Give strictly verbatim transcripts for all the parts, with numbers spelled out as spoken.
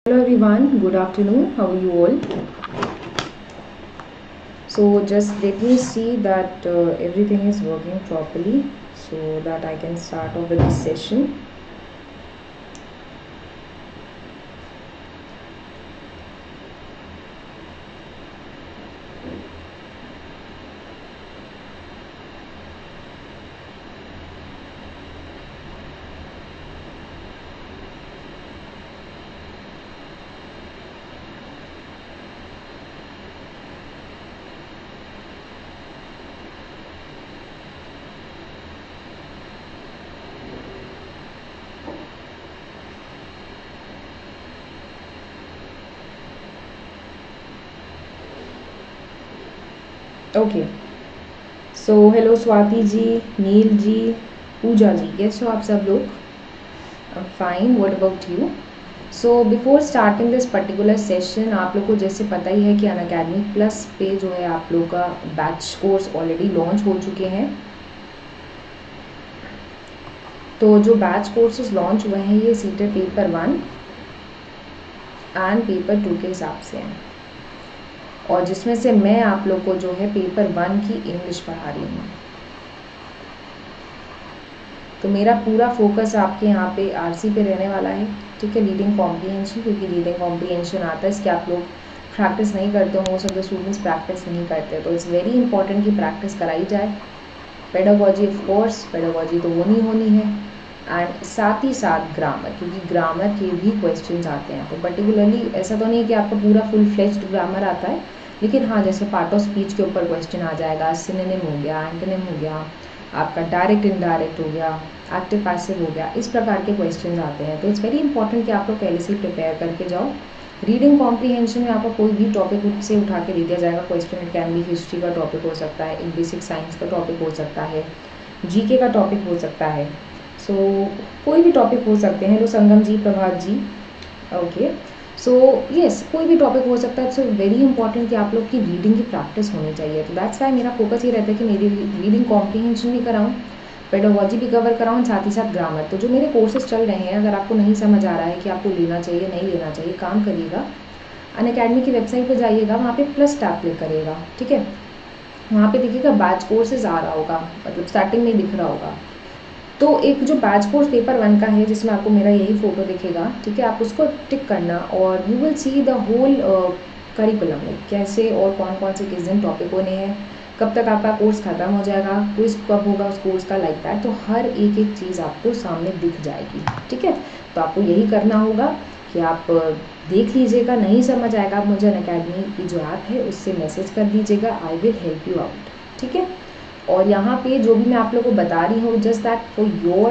Hello everyone, good afternoon. How are you all? So just let me see that uh, everything is working properly so that I can start off with this session. Okay so hello Swati ji, Neel ji, Pooja ji, कैसे हो आप सब लोग? Fine, what about you? So before starting this particular session, आप लोग को जैसे पता ही है कि अनअकैडमी प्लस पे जो है आप लोग का बैच कोर्स ऑलरेडी लॉन्च हो चुके हैं। तो जो बैच कोर्सेज लॉन्च हुए हैं ये CTET paper one and paper two के हिसाब से हैं, और जिसमें से मैं आप लोग को जो है पेपर वन की इंग्लिश पढ़ा रही हूँ। तो मेरा पूरा फोकस आपके यहाँ पे आरसी पे रहने वाला है, ठीक है, रीडिंग कॉम्प्रीहेंशन, क्योंकि रीडिंग कॉम्प्रीहेंशन आता है, इसके आप लोग प्रैक्टिस नहीं करते हो, most of the students practice नहीं करते, तो इट्स वेरी इंपॉर्टेंट कि प्रैक्टिस कराई जाए। पेडागोजी ऑफ कोर्स, पेडागोजी तो होनी होनी है, एंड साथ ही साथ ग्रामर, क्योंकि ग्रामर के भी क्वेश्चंस आते हैं। तो पर्टिकुलरली ऐसा तो नहीं कि आपका पूरा फुल फ्लेज्ड ग्रामर आता है, लेकिन हाँ, जैसे पार्ट ऑफ स्पीच के ऊपर क्वेश्चन आ जाएगा, सिनोनिम हो गया, एंटोनिम हो गया, आपका डायरेक्ट इनडायरेक्ट हो गया, एक्टिव पैसिव हो गया, इस प्रकार के क्वेश्चन आते हैं। तो इट्स वेरी इंपॉर्टेंट कि आप लोग पहले से प्रिपेयर करके जाओ। रीडिंग कॉम्प्रीहेंशन में आपको कोई भी टॉपिक से उठा के दे दिया जाएगा question. It can be history का टॉपिक हो सकता है, एक बेसिक साइंस का टॉपिक हो सकता है, जीके का टॉपिक हो सकता है, सो so, कोई भी टॉपिक हो सकते हैं। Hello Sangam ji, Prabhat ji, okay. So yes, कोई भी टॉपिक हो सकता है। सो वेरी इंपॉर्टेंट कि आप लोग की रीडिंग की प्रैक्टिस होनी चाहिए। तो दैट्स वाई मेरा फोकस ये रहता है कि मेरी रीडिंग कॉम्प्रीहेंशन भी कराऊँ, पेडागोजी भी कवर कराऊँ, साथ ही साथ ग्रामर। तो जो मेरे कोर्सेज चल रहे हैं, अगर आपको नहीं समझ आ रहा है कि आपको लेना चाहिए नहीं लेना चाहिए, काम करिएगा, अनअकैडमी की वेबसाइट पर जाइएगा, वहाँ पे प्लस टैप क्लिक करिएगा, ठीक है। वहाँ पे देखिएगा बैच कोर्सेज आ रहा होगा, मतलब स्टार्टिंग में ही दिख रहा होगा। तो एक जो बैच कोर्स पेपर वन का है, जिसमें आपको मेरा यही फोटो दिखेगा, ठीक है, आप उसको टिक करना और you will see the whole curriculum, कैसे और कौन कौन से किस दिन टॉपिक होने हैं, कब तक आपका कोर्स ख़त्म हो जाएगा, क्विज कब होगा उस कोर्स का, लाइक दैट। तो हर एक एक चीज़ आपको सामने दिख जाएगी, ठीक है। तो आपको यही करना होगा कि आप देख लीजिएगा, नहीं समझ आएगा, आप मुझे अनअकैडमी की जो ऐप है उससे मैसेज कर दीजिएगा, I will help you out, ठीक है। और यहाँ पे जो भी मैं आप लोगों को बता रही हूँ, जस्ट दैट फॉर योर,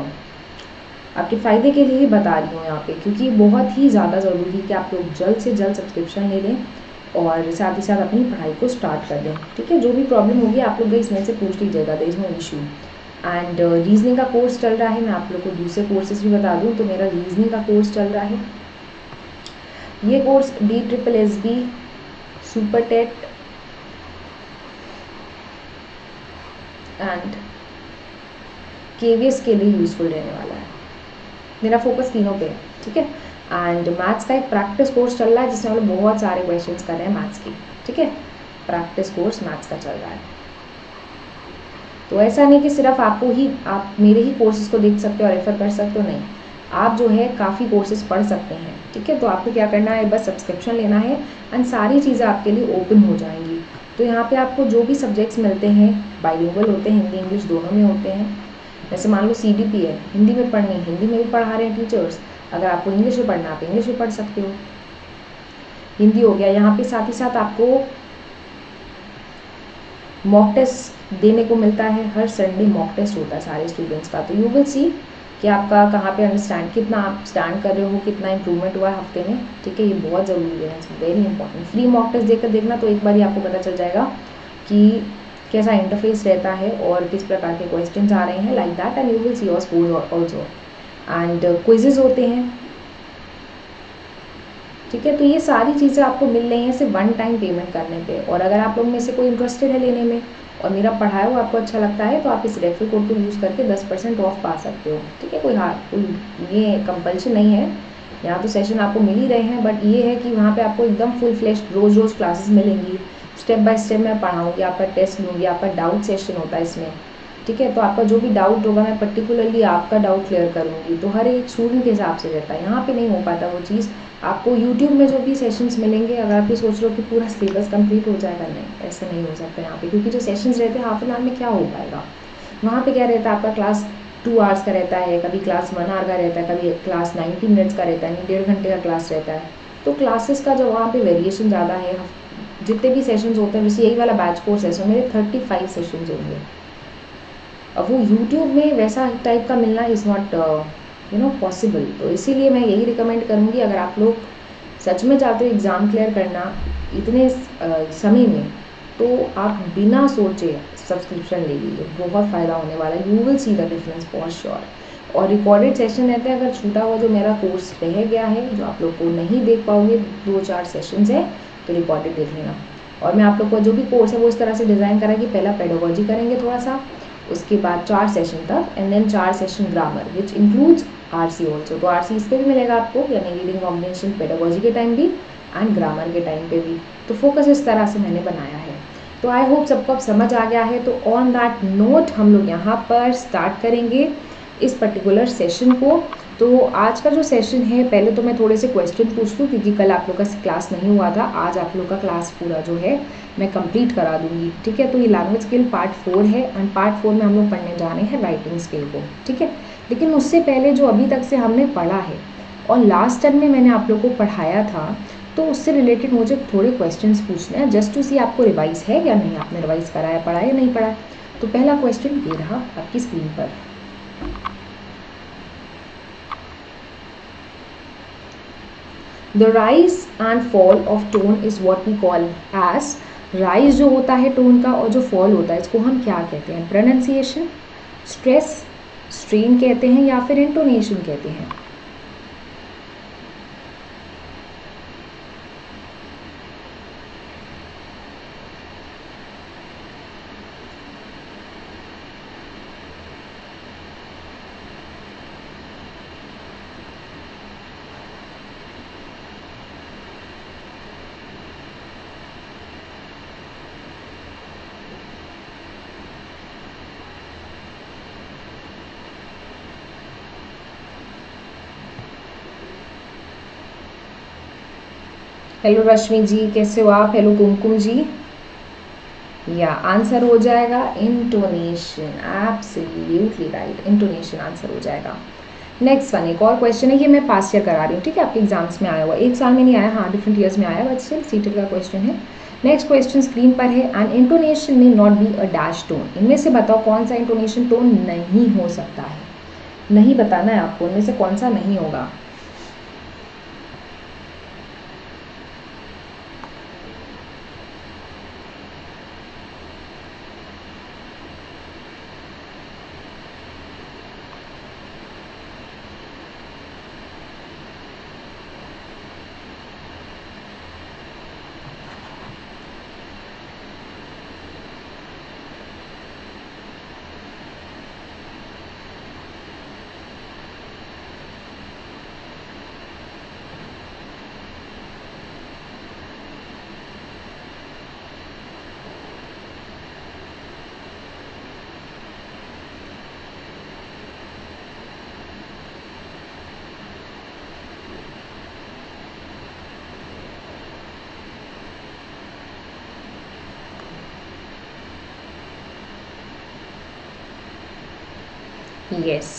आपके फ़ायदे के लिए ही बता रही हूँ यहाँ पे, क्योंकि बहुत ही ज़्यादा ज़रूरी है कि आप लोग जल्द से जल्द सब्सक्रिप्शन ले लें और साथ ही साथ अपनी पढ़ाई को स्टार्ट कर दें, ठीक है। जो भी प्रॉब्लम होगी आप लोग इसमें से पूछ लीजिएगा, there is no issue. And reasoning का कोर्स चल रहा है, मैं आप लोग को दूसरे कोर्सेज भी बता दूँ, तो मेरा रीजनिंग का कोर्स चल रहा है। ये course B triple S B super TET and KVS के लिए यूजफुल रहने वाला है। मेरा फोकस तीनों पे है, ठीक है। एंड मैथ्स का एक प्रैक्टिस कोर्स चल रहा है, जिसमें हम लोग बहुत सारे क्वेश्चंस कर रहे हैं मैथ्स की, ठीक है। प्रैक्टिस कोर्स मैथ्स का चल रहा है। तो ऐसा नहीं कि सिर्फ आपको ही, आप मेरे ही कोर्सेज को देख सकते हो और रेफर कर सकते हो, नहीं, आप जो है काफ़ी कोर्सेज पढ़ सकते हैं, ठीक है। तो आपको क्या करना है, बस सब्सक्रिप्शन लेना है एंड सारी चीज़ें आपके लिए ओपन हो जाएंगी। तो यहाँ पे आपको जो भी सब्जेक्ट्स मिलते हैं, बाइलिंगुअल होते हैं, हिंदी इंग्लिश दोनों में होते हैं। जैसे मान लो सी डी पी है, हिंदी में पढ़नी, हिंदी में भी पढ़ा रहे हैं टीचर्स, अगर आपको इंग्लिश में पढ़ना आप इंग्लिश में पढ़ सकते हो, हिंदी हो गया। यहाँ पे साथ ही साथ आपको मॉक टेस्ट देने को मिलता है, हर संडे मॉक टेस्ट होता है सारे स्टूडेंट्स का। तो यू विल सी कि आपका कहाँ पे अंडरस्टैंड, कितना आप स्टैंड कर रहे हो, कितना इंप्रूवमेंट हुआ है हफ्ते में, ठीक है। ये बहुत ज़रूरी है, it's very important. Free mock test देकर देखना, तो एक बार ही आपको पता चल जाएगा कि कैसा इंटरफेस रहता है और किस प्रकार के क्वेश्चंस आ रहे हैं, like that. And you will see your score also, and quizzes होते हैं, ठीक है। तो ये सारी चीज़ें आपको मिल रही हैं सिर्फ वन टाइम पेमेंट करने पे। और अगर आप लोग में से कोई इंटरेस्टेड है लेने में और मेरा पढ़ाया हुआ आपको अच्छा लगता है, तो आप इस रेफरल कोड को यूज़ करके दस परसेंट ऑफ पा सकते हो, ठीक है। कोई हाँ कोई ये कंपल्शन नहीं है यहाँ तो सेशन आपको मिल ही रहे हैं, बट ये है कि वहाँ पे आपको एकदम फुल फ्लेश रोज़ रोज़ क्लासेस मिलेंगी, स्टेप बाय स्टेप मैं पढ़ाऊँगी, आपका टेस्ट लूँगी, आपका डाउट सेशन होता है इसमें, ठीक है। तो आपका जो भी डाउट होगा मैं पर्टिकुलरली आपका डाउट क्लियर करूँगी। तो हर एक स्टूडेंट के हिसाब से रहता है, यहाँ पे नहीं हो पाता वो चीज़। आपको यूट्यूब में जो भी सेशंस मिलेंगे, अगर आप ये सोच लो कि पूरा सिलेबस कंप्लीट हो जाएगा, नहीं, ऐसा नहीं हो सकता यहाँ पे, क्योंकि जो सेशंस रहते हैं हाफ एन आवर में क्या हो पाएगा। वहाँ पे क्या रहता है, आपका क्लास टू आवर्स का रहता है, कभी क्लास वन आवर का रहता है, कभी क्लास नाइन्टी मिनट्स का रहता है, डेढ़ घंटे का क्लास रहता है। तो क्लासेस का जो वहाँ पे वेरिएशन ज़्यादा है, जितने भी सेशंस होते हैं, जैसे यही वाला बैच कोर्स है, इसमें मेरे थर्टी फाइव सेशंस होंगे। अब वो यूट्यूब में वैसा टाइप का मिलना is not you know possible. तो इसीलिए मैं यही रिकमेंड करूँगी, अगर आप लोग सच में चाहते हो एग्ज़ाम क्लियर करना इतने uh, समय में, तो आप बिना सोचे सब्सक्रिप्शन ले लीजिए, बहुत फ़ायदा होने वाला है। You will see the difference for sure. और रिकॉर्डेड सेशन रहते हैं, अगर छूटा हुआ जो मेरा कोर्स रह गया है, जो आप लोग को नहीं देख पाओगे, दो चार सेशंस है, तो रिकॉर्डेड देख लेना। और मैं आप लोग का जो भी कोर्स है वो इस तरह से डिज़ाइन करा कि पहला पेडागोजी करेंगे थोड़ा सा, उसके बाद चार सेशन तक, एंड देन चार session grammar which includes RC also. तो आरसी इस पर भी मिलेगा आपको, यानी रीडिंग कॉम्प्रिहेंशन पेडागोजी के टाइम भी एंड ग्रामर के टाइम पे भी। तो फोकस इस तरह से मैंने बनाया है। तो आई होप सबको अब समझ आ गया है। तो ऑन दैट नोट हम लोग यहाँ पर स्टार्ट करेंगे इस पर्टिकुलर सेशन को। तो आज का जो सेशन है, पहले तो मैं थोड़े से क्वेश्चन पूछ लूँ, क्योंकि कल आप लोग का क्लास नहीं हुआ था, आज आप लोग का क्लास पूरा जो है मैं कंप्लीट करा दूंगी, ठीक है। तो ये लैंग्वेज स्किल पार्ट फोर है, एंड पार्ट फोर में हम लोग पढ़ने जा रहे हैं राइटिंग स्किल को, ठीक है। लेकिन उससे पहले जो अभी तक से हमने पढ़ा है और लास्ट टाइम में मैंने आप लोग को पढ़ाया था, तो उससे रिलेटेड मुझे थोड़े क्वेश्चंस पूछने हैं, जस्ट टू सी आपको रिवाइज है या नहीं, आपने रिवाइज करा है, पढ़ा या नहीं पढ़ा। तो पहला क्वेश्चन ये रहा आपकी स्क्रीन पर। The rise and fall of tone is what we call as, rise जो होता है टोन का और जो फॉल होता है, इसको हम क्या कहते हैं? प्रोनाउंसिएशन, स्ट्रेस, स्ट्रेन कहते हैं, या फिर इंटोनेशन कहते हैं। हेलो रश्मि जी, कैसे हो आप? हेलो कुमकुम जी। या आंसर हो जाएगा intonation, absolutely right, intonation answer हो जाएगा। नेक्स्ट वन, एक और क्वेश्चन है, ये मैं पास ईयर करा रही हूँ, ठीक है, आपके एग्जाम्स में आया हुआ, एक साल में नहीं आया, हाँ डिफरेंट ईयर्स में आया, बट स्टिल सीटेड का क्वेश्चन है। नेक्स्ट क्वेश्चन स्क्रीन पर है, एन इंटोनेशन में not be a dash tone. इनमें से बताओ कौन सा इंटोनेशन टोन नहीं हो सकता है, नहीं बताना है आपको, इनमें से कौन सा नहीं होगा। यस,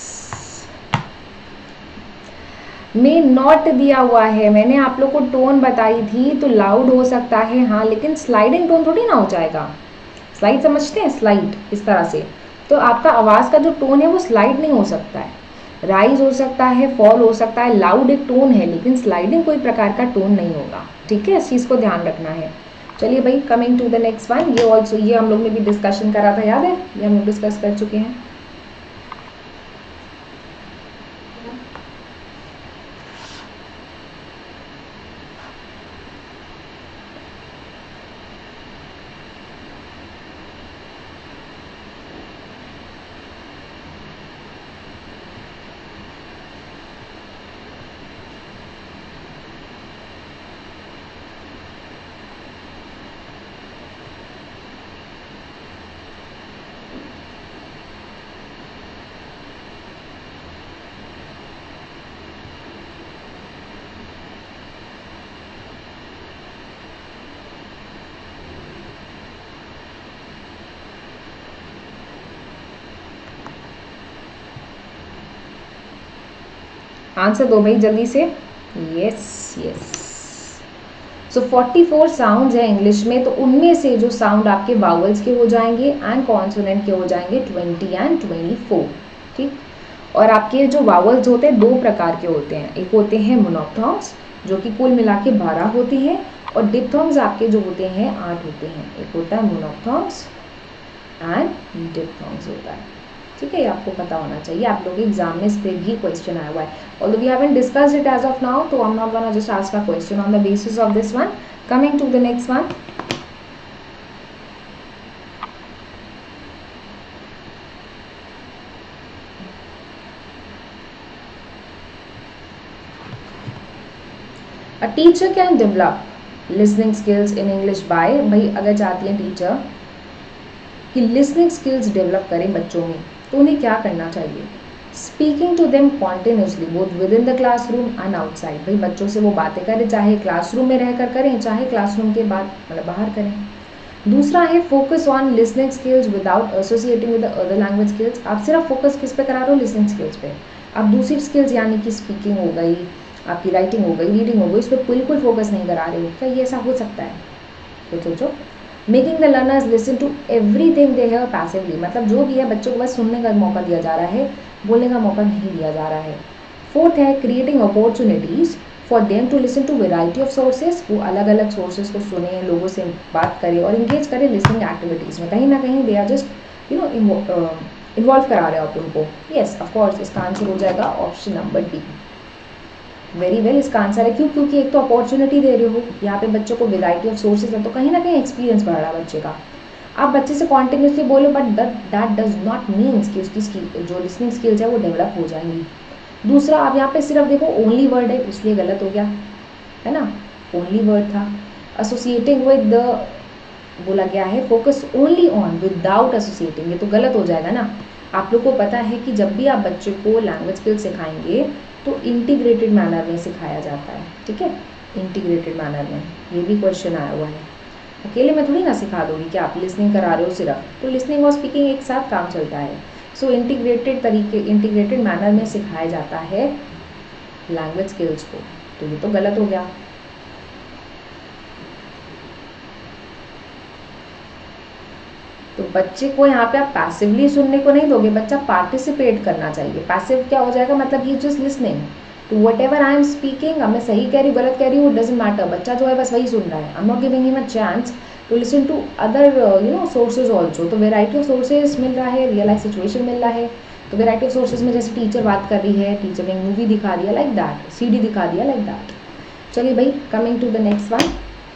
में नॉट दिया हुआ है, मैंने आप लोग को टोन बताई थी, तो लाउड हो सकता है हाँ, लेकिन स्लाइडिंग टोन थोड़ी ना हो जाएगा। स्लाइड समझते हैं, स्लाइड इस तरह से, तो आपका आवाज़ का जो टोन है वो स्लाइड नहीं हो सकता है, राइज हो सकता है, फॉल हो सकता है, लाउड एक टोन है, लेकिन स्लाइडिंग कोई प्रकार का टोन नहीं होगा, ठीक है, इस चीज़ को ध्यान रखना है। चलिए भाई, coming to the next one, ये ऑल्सो, ये हम लोग ने भी डिस्कशन करा था, याद है, ये हम लोग डिस्कस कर चुके हैं। आंसर दो भाई जल्दी से। Yes yes. So forty four sounds है इंग्लिश में, तो उनमें से जो साउंड आपके वावल्स के हो जाएंगे एंड कॉन्सोनेंट के हो जाएंगे ट्वेंटी एंड ट्वेंटी फोर। ठीक, और आपके जो वावल्स होते हैं दो प्रकार के होते हैं, एक होते हैं मोनोप्थॉन्ग्स जो कि कुल मिला के बारह होते हैं, और डिप्थॉन्ग्स आपके जो होते हैं आठ होते हैं। एक होता है मोनोप्थॉन्ग्स एंड डिप्थॉन्ग्स होता है। ठीक है, ये आपको पता होना चाहिए, आप लोग एग्जाम में इस पे भी क्वेश्चन आया हुआ है। Although we haven't discussed it as of now, तो I am not gonna just ask a question on the basis of this one. Coming to the next one, a teacher can develop listening skills in English by, भाई अगर चाहती हैं teacher कि listening skills develop करें बच्चों में, तो उन्हें क्या करना चाहिए? Speaking to them continuously both within the classroom and outside, भाई बच्चों से वो बातें करें, चाहे क्लासरूम में रहकर करें चाहे क्लासरूम के बाद मतलब बाहर करें। दूसरा है focus on listening skills without associating with other language skills, आप सिर्फ फोकस किस पे करा रहे हो? लिसनिंग स्किल्स पे। आप दूसरी स्किल्स यानी कि स्पीकिंग हो गई, आपकी राइटिंग हो गई, रीडिंग हो गई, इस पर बिल्कुल फोकस नहीं करा रहे हो। क्या ये ऐसा हो सकता है? तो सोचो। Making the learners listen to everything they hear passively, मतलब जो भी है बच्चों को बस सुनने का मौका दिया जा रहा है, बोलने का मौका नहीं दिया जा रहा है। फोर्थ है creating opportunities for them to listen to variety of sources, वो अलग अलग सोर्सेज को सुने, लोगों से बात करें और इंगेज करें लिसनिंग एक्टिविटीज़ में। कहीं ना कहीं they are just you know involve करा रहे हो आप उनको। यस ऑफ कोर्स, इसका आंसर हो जाएगा option number D. Very well, इसका आंसर है क्यों? क्योंकि एक तो अपॉर्चुनिटी दे रहे हो यहाँ पे बच्चों को, वेराइटी ऑफ सोर्सेज है, तो कहीं ना कहीं एक्सपीरियंस बढ़ रहा है बच्चे का। आप बच्चे से कॉन्टिन्यूसली बोलो but that does not means कि उसकी जो लिसनिंग स्किल्स है वो डेवलप हो जाएंगी। दूसरा, आप यहाँ पे सिर्फ देखो ओनली वर्ड है इसलिए गलत हो गया है ना, ओनली वर्ड था। एसोसिएटिंग विद द बोला गया है, focus only on without associating, ये तो गलत हो जाएगा ना। आप लोग को पता है कि जब भी आप बच्चे को लैंग्वेज स्किल सिखाएंगे तो इंटीग्रेटेड मैनर में सिखाया जाता है। ठीक है, इंटीग्रेटेड मैनर में, ये भी क्वेश्चन आया हुआ है। अकेले में थोड़ी ना सिखा दोगी कि आप लिसनिंग करा रहे हो सिर्फ, तो लिसनिंग और स्पीकिंग एक साथ काम चलता है। सो इंटीग्रेटेड तरीके, इंटीग्रेटेड मैनर में सिखाया जाता है लैंग्वेज स्किल्स को, तो ये तो गलत हो गया। तो बच्चे को यहाँ पे आप पैसिवली सुनने को नहीं दोगे, बच्चा पार्टिसिपेट करना चाहिए। पैसिव क्या हो जाएगा? मतलब ही just listening to whatever I am speaking. अब मैं सही कह रही हूँ गलत कह रही हूँ, डजंट मैटर, बच्चा जो है बस वही सुन रहा है। I am not giving him a chance to listen to other you know sources also. तो वेराइटी ऑफ सोर्सेज मिल रहा है, रियल लाइफ सिचुएशन मिल रहा है। तो वेराइटी ऑफ सोर्सेज में जैसे टीचर बात कर रही है, टीचर ने मूवी दिखा दिया लाइक दैट, सी डी दिखा दिया लाइक दैट। चलिए भाई, coming to the next one.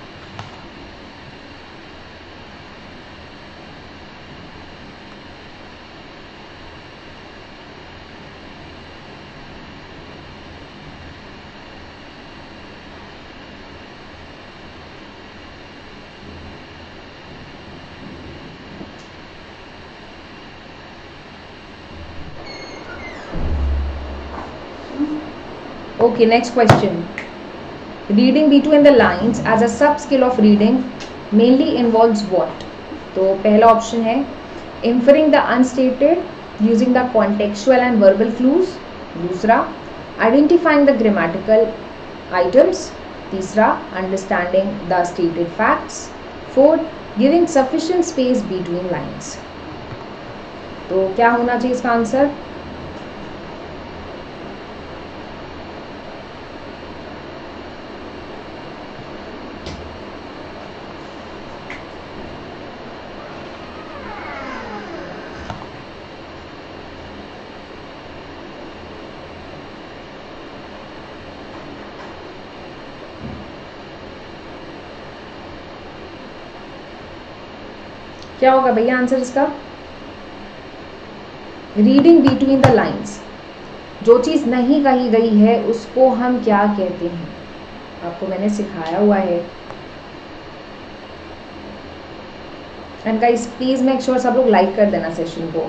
Okay, next question. Reading between the lines as a sub skill of reading mainly involves what? तो पहला ऑप्शन है inferring the unstated using the contextual and verbal clues. दूसरा, identifying the grammatical items. तीसरा, understanding the stated facts. Fourth, giving sufficient space between lines. तो क्या होना चाहिए इसका आंसर? क्या होगा भैया आंसर इसका? रीडिंग बिटवीन द लाइंस, जो चीज़ नहीं कही गई है उसको हम क्या कहते हैं? आपको मैंने सिखाया हुआ है। And guys please make sure सब लोग लाइक कर देना सेशन को।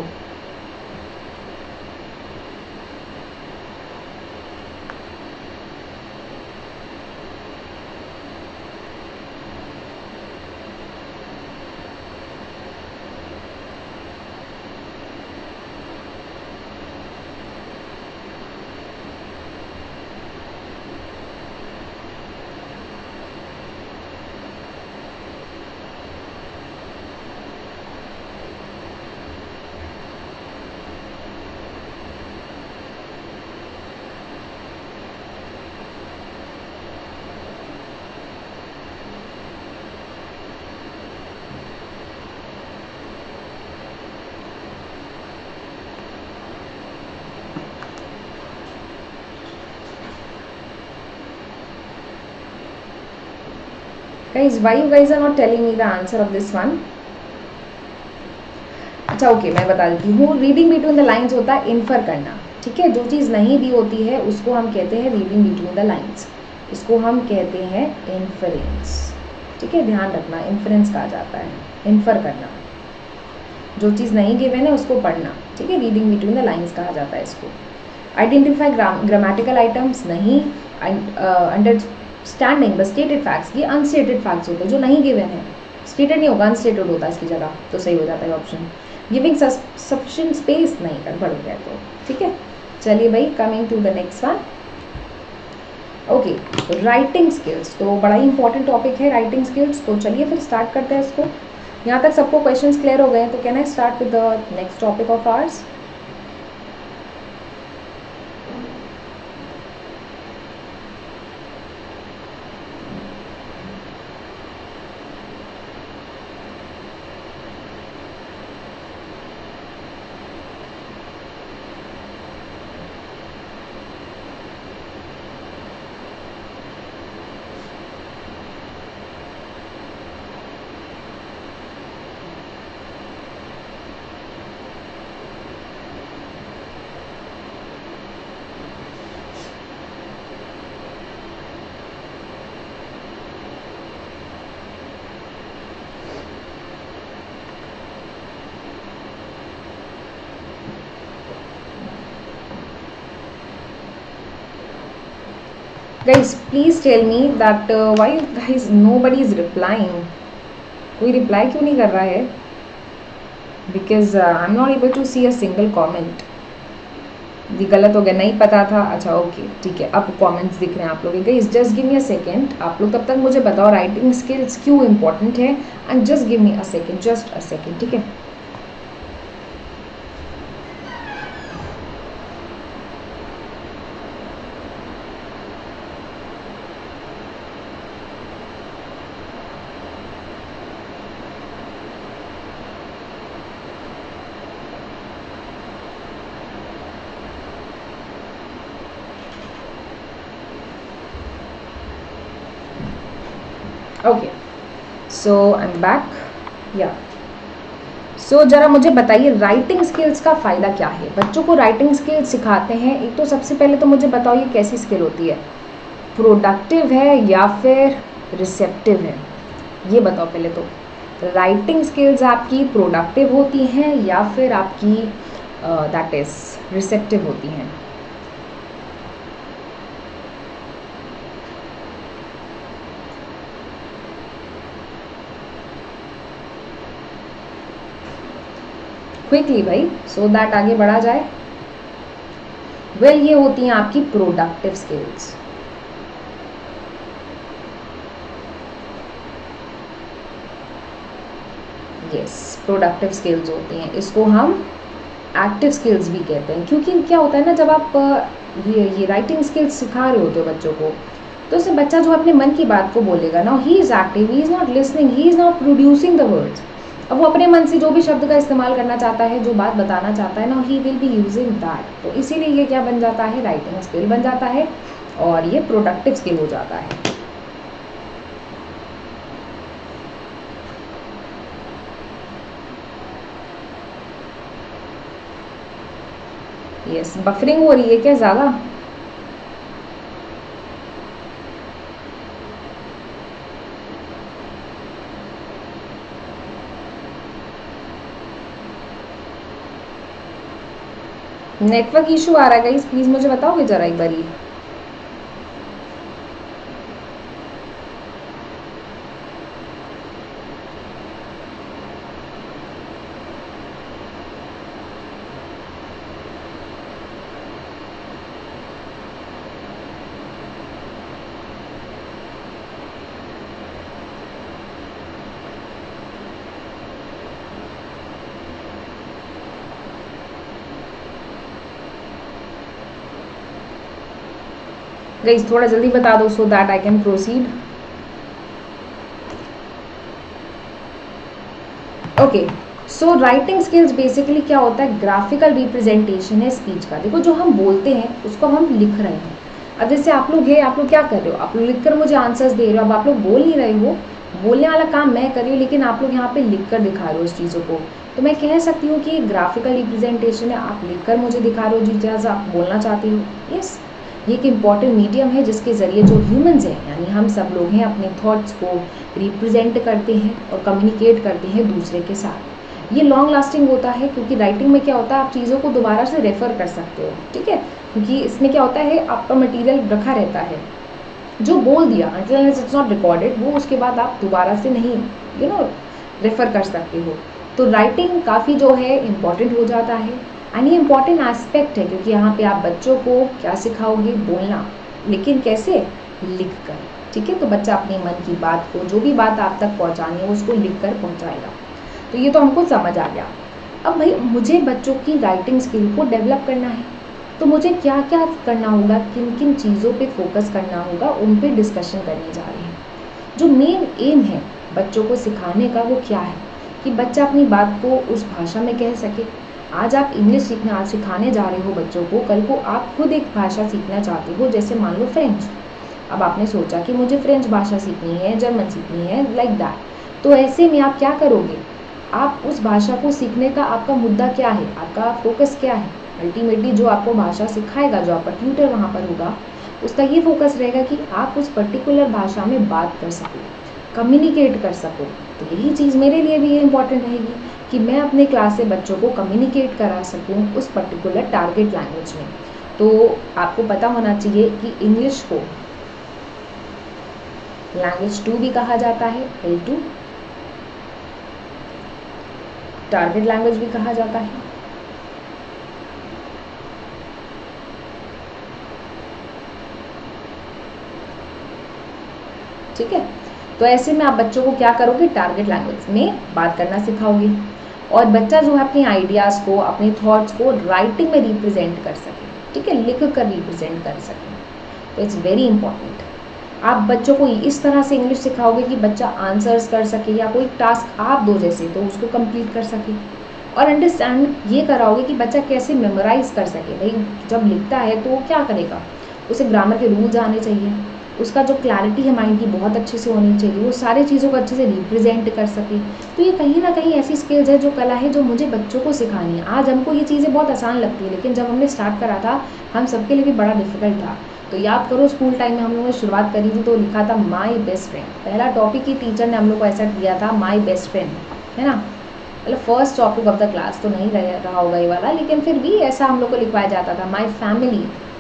Guys, why you guys are not telling me the answer of this one? अच्छा ओके, मैं बता देती हूँ. रीडिंग बिटवीन द लाइन्स होता है इन्फर करना, ठीक है. जो चीज़ नहीं दी होती है उसको हम कहते हैं रीडिंग बिटवीन द लाइन्स, इसको हम कहते हैं इन्फरेंस, ठीक है. ध्यान रखना, इन्फरेंस कहा जाता है, इन्फर करना. जो चीज़ नहीं गिवन है उसको पढ़ना, ठीक है. रीडिंग बिटवीन द लाइन्स कहा जाता है इसको. आइडेंटिफाई ग्रामेटिकल आइटम्स, नहीं. अंडरस्टैंडिंग द स्टेटेड फैक्ट्स, ये अनस्टेटेड फैक्ट्स होते हैं जो नहीं गिवन है. स्टेटेड नहीं होगा, अनस्टेटेड होता है इसकी जगह, तो सही हो जाता है ऑप्शन. गिविंग सफिशिएंट स्पेस, नहीं कर बढ़ गया तो, ठीक है. चलिए भाई, coming to the next one. Okay, writing skills तो बड़ा ही इंपॉर्टेंट टॉपिक है, राइटिंग स्किल्स. तो चलिए फिर स्टार्ट करते हैं इसको. यहाँ तक सबको क्वेश्चंस क्लियर हो गए हैं, तो can I start with the next topic of ours. Guys, please tell me that uh, why guys nobody is replying. कोई रिप्लाई क्यों नहीं कर रहा है? Because uh, I'm not able to see a single comment. ये गलत हो गया, नहीं पता था. अच्छा ओके, ठीक है, अब कमेंट्स दिख रहे हैं आप लोगों के. Guys just give me a second. आप लोग तब तक मुझे बताओ राइटिंग स्किल्स क्यों इंपॉर्टेंट है, and just give me a second, just a second, ठीक है. Okay, so I am back. या सो जरा मुझे बताइए राइटिंग स्किल्स का फ़ायदा क्या है. बच्चों को राइटिंग स्किल्स सिखाते हैं, एक तो सबसे पहले तो मुझे बताओ ये कैसी स्किल होती है, प्रोडक्टिव है या फिर रिसेप्टिव है, ये बताओ पहले तो. राइटिंग स्किल्स आपकी प्रोडक्टिव होती हैं या फिर आपकी दैट इज़ रिसेप्टिव होती हैं. क्विकली भाई, सो दैट आगे बढ़ा जाए. वेल well, ये होती हैं आपकी productive skills. Yes, productive skills होती हैं. इसको हम एक्टिव स्किल्स भी कहते हैं, क्योंकि क्या होता है ना, जब आप ये ये राइटिंग स्किल्स सिखा रहे होते हो बच्चों को, तो उससे बच्चा जो अपने मन की बात को बोलेगा ना, he is active, he is not listening, he is not producing the words. अब वो अपने मन से जो भी शब्द का इस्तेमाल करना चाहता है, जो बात बताना चाहता है ना, he will be using that. तो इसीलिए ये क्या बन जाता है, राइटिंग स्किल बन जाता है, और ये प्रोडक्टिव स्किल हो जाता है. यस, बफरिंग हो रही है क्या ज़्यादा? नेटवर्क इशू आ रहा है गाइस, प्लीज़ मुझे बताओगे ज़रा एक बारी. गाइस थोड़ा जल्दी बता दो so that I can proceed. Okay, so writing skills basically क्या होता है, ग्राफिकल रिप्रेजेंटेशन है स्पीच का. देखो जो हम बोलते हैं उसको हम लिख रहे हैं. अब जैसे आप लोग है, आप लोग क्या कर रहे हो, आप लोग लिखकर मुझे आंसर्स दे रहे हो. अब आप लोग बोल नहीं रहे हो, बोलने वाला काम मैं कर रही हूँ लेकिन आप लोग यहाँ पे लिख कर दिखा रहे हो उस चीज़ों को, तो मैं कह सकती हूँ कि ये ग्राफिकल रिप्रेजेंटेशन है, आप लिख कर मुझे दिखा रहे हो जिस तरह से आप बोलना चाहती हो। यस, ये एक इम्पॉर्टेंट मीडियम है जिसके ज़रिए जो ह्यूमंस हैं यानी हम सब लोग हैं अपने थॉट्स को रिप्रेजेंट करते हैं और कम्युनिकेट करते हैं दूसरे के साथ। ये लॉन्ग लास्टिंग होता है क्योंकि राइटिंग में क्या होता है, आप चीज़ों को दोबारा से रेफ़र कर सकते हो, ठीक है, क्योंकि इसमें क्या होता है आपका मटीरियल रखा रहता है, जो बोल दिया अनटिल इट्स नॉट रिकॉर्डेड वो उसके बाद आप दोबारा से नहीं यू नो रेफ़र कर सकते हो। तो राइटिंग काफ़ी जो है इम्पॉर्टेंट हो जाता है एंड ये इम्पॉर्टेंट एस्पेक्ट है क्योंकि यहाँ पे आप बच्चों को क्या सिखाओगे, बोलना, लेकिन कैसे, लिख कर, ठीक है। तो बच्चा अपने मन की बात को, जो भी बात आप तक पहुँचानी है उसको लिख कर पहुँचाएगा। तो ये तो हमको समझ आ गया। अब भाई मुझे बच्चों की राइटिंग स्किल को डेवलप करना है, तो मुझे क्या क्या करना होगा, किन किन चीज़ों पे फोकस करना होगा, उन पे डिस्कशन करने जा रहे हैं। जो मेन एम है बच्चों को सिखाने का वो क्या है कि बच्चा अपनी बात को उस भाषा में कह सके। आज आप इंग्लिश सीखना सिखाने जा रहे हो बच्चों को, कल को आप खुद एक भाषा सीखना चाहते हो, जैसे मान लो फ्रेंच। अब आपने सोचा कि मुझे फ्रेंच भाषा सीखनी है, जर्मन सीखनी है, लाइक दैट। तो ऐसे में आप क्या करोगे, आप उस भाषा को सीखने का आपका मुद्दा क्या है, आपका फोकस क्या है। अल्टीमेटली जो आपको भाषा सिखाएगा, जो आपका ट्यूटर वहाँ पर होगा, उसका ये फोकस रहेगा कि आप उस पर्टिकुलर भाषा में बात कर सको, कम्युनिकेट कर सको। तो यही चीज़ मेरे लिए भी ये इम्पॉर्टेंट रहेगी कि मैं अपने क्लास से बच्चों को कम्युनिकेट करा सकूं उस पर्टिकुलर टारगेट लैंग्वेज में। तो आपको पता होना चाहिए कि इंग्लिश को लैंग्वेज टू भी कहा जाता है, एल टू, टारगेट लैंग्वेज भी कहा जाता है। ठीक है, तो ऐसे में आप बच्चों को क्या करोगे, टारगेट लैंग्वेज में बात करना सिखाओगे और बच्चा जो है अपने आइडियाज़ को, अपने थॉट्स को राइटिंग में रिप्रेजेंट कर सके, ठीक है, लिख कर रिप्रेजेंट कर सके। तो इट्स वेरी इंपॉर्टेंट। आप बच्चों को इस तरह से इंग्लिश सिखाओगे कि बच्चा आंसर्स कर सके या कोई टास्क आप दो जैसे तो उसको कंप्लीट कर सके, और अंडरस्टैंड ये कराओगे कि बच्चा कैसे मेमोराइज कर सके। भाई जब लिखता है तो वो क्या करेगा, उसे ग्रामर के रूल्स आने चाहिए, उसका जो क्लैरिटी है माइंड की बहुत अच्छे से होनी चाहिए, वो सारी चीज़ों को अच्छे से रिप्रेजेंट कर सके। तो ये कहीं ना कहीं ऐसी स्किल्स है, जो कला है, जो मुझे बच्चों को सिखानी है। आज हमको ये चीज़ें बहुत आसान लगती है, लेकिन जब हमने स्टार्ट करा था हम सबके लिए भी बड़ा डिफिकल्ट था। तो याद करो स्कूल टाइम में हम लोगों ने शुरुआत करी थी तो लिखा था माई बेस्ट फ्रेंड। पहला टॉपिक ही टीचर ने हम लोग को ऐसा दिया था, माई बेस्ट फ्रेंड, है ना। मतलब first topic of the class तो नहीं रहा होगा ये वाला, लेकिन फिर भी ऐसा हम लोग को लिखवाया जाता था। My family,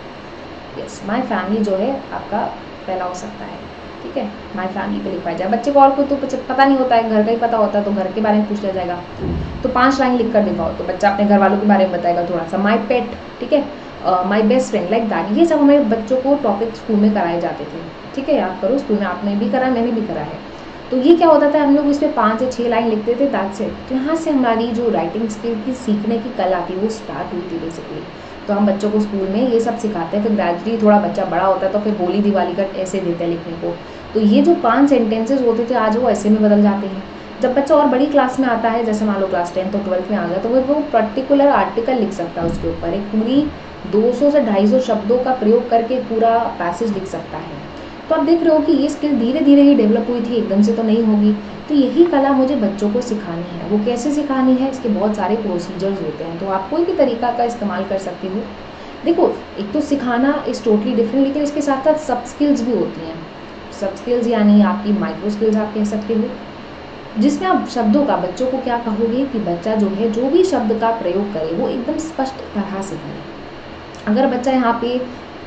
yes, my family जो है आपका पहला हो सकता है, ठीक है, माई फैमिली पे लिखवाया जाए। बच्चे को और कोई तो पता नहीं होता है, घर का ही पता होता है तो घर के बारे में पूछ लिया जाएगा, तो पांच लाइन लिख कर दिखाओ, तो बच्चा अपने घर वालों के बारे में बताएगा थोड़ा सा। माई पेट, ठीक है, my best friend, like that. ये सब हमारे बच्चों को टॉपिक स्कूल में कराए जाते थे, ठीक है, याद करो स्कूल में आपने भी करा, मैंने भी करा है। तो ये क्या होता था, हम लोग इस पर पाँच से छः लाइन लिखते थे, दैट्स इट। तो यहाँ से हमारी जो राइटिंग स्किल की सीखने की कला थी वो स्टार्ट हुई थी बेसिकली। तो हम बच्चों को स्कूल में ये सब सिखाते हैं, फिर ग्रेजुअली थोड़ा बच्चा बड़ा होता है तो फिर बोली दिवाली का ऐसे देते हैं लिखने को। तो ये जो पांच सेंटेंसेस होते थे आज वो ऐसे में बदल जाते हैं। जब बच्चा और बड़ी क्लास में आता है, जैसे मान लो क्लास टेंथ और ट्वेल्थ में आ गया, तो वो वो पर्टिकुलर आर्टिकल लिख सकता है, उसके ऊपर एक पूरी दो सौ से ढाई सौ शब्दों का प्रयोग करके पूरा पैसेज लिख सकता है। तो आप देख रहे हो कि ये स्किल धीरे धीरे ही डेवलप हुई थी, एकदम से तो नहीं होगी। तो यही कला मुझे बच्चों को सिखानी है। वो कैसे सिखानी है, इसके बहुत सारे प्रोसीजर्स होते हैं, तो आप कोई भी तरीका का इस्तेमाल कर सकती हो। देखो एक तो सिखाना इज़ टोटली डिफरेंट, लेकिन इसके साथ साथ सब स्किल्स भी होती हैं। सब स्किल्स यानी आपकी माइक्रो स्किल्स आप कह सकते हो, जिसमें आप शब्दों का, बच्चों को क्या कहोगे कि बच्चा जो है जो भी शब्द का प्रयोग करे वो एकदम स्पष्ट तरह से करे। अगर बच्चा यहाँ पे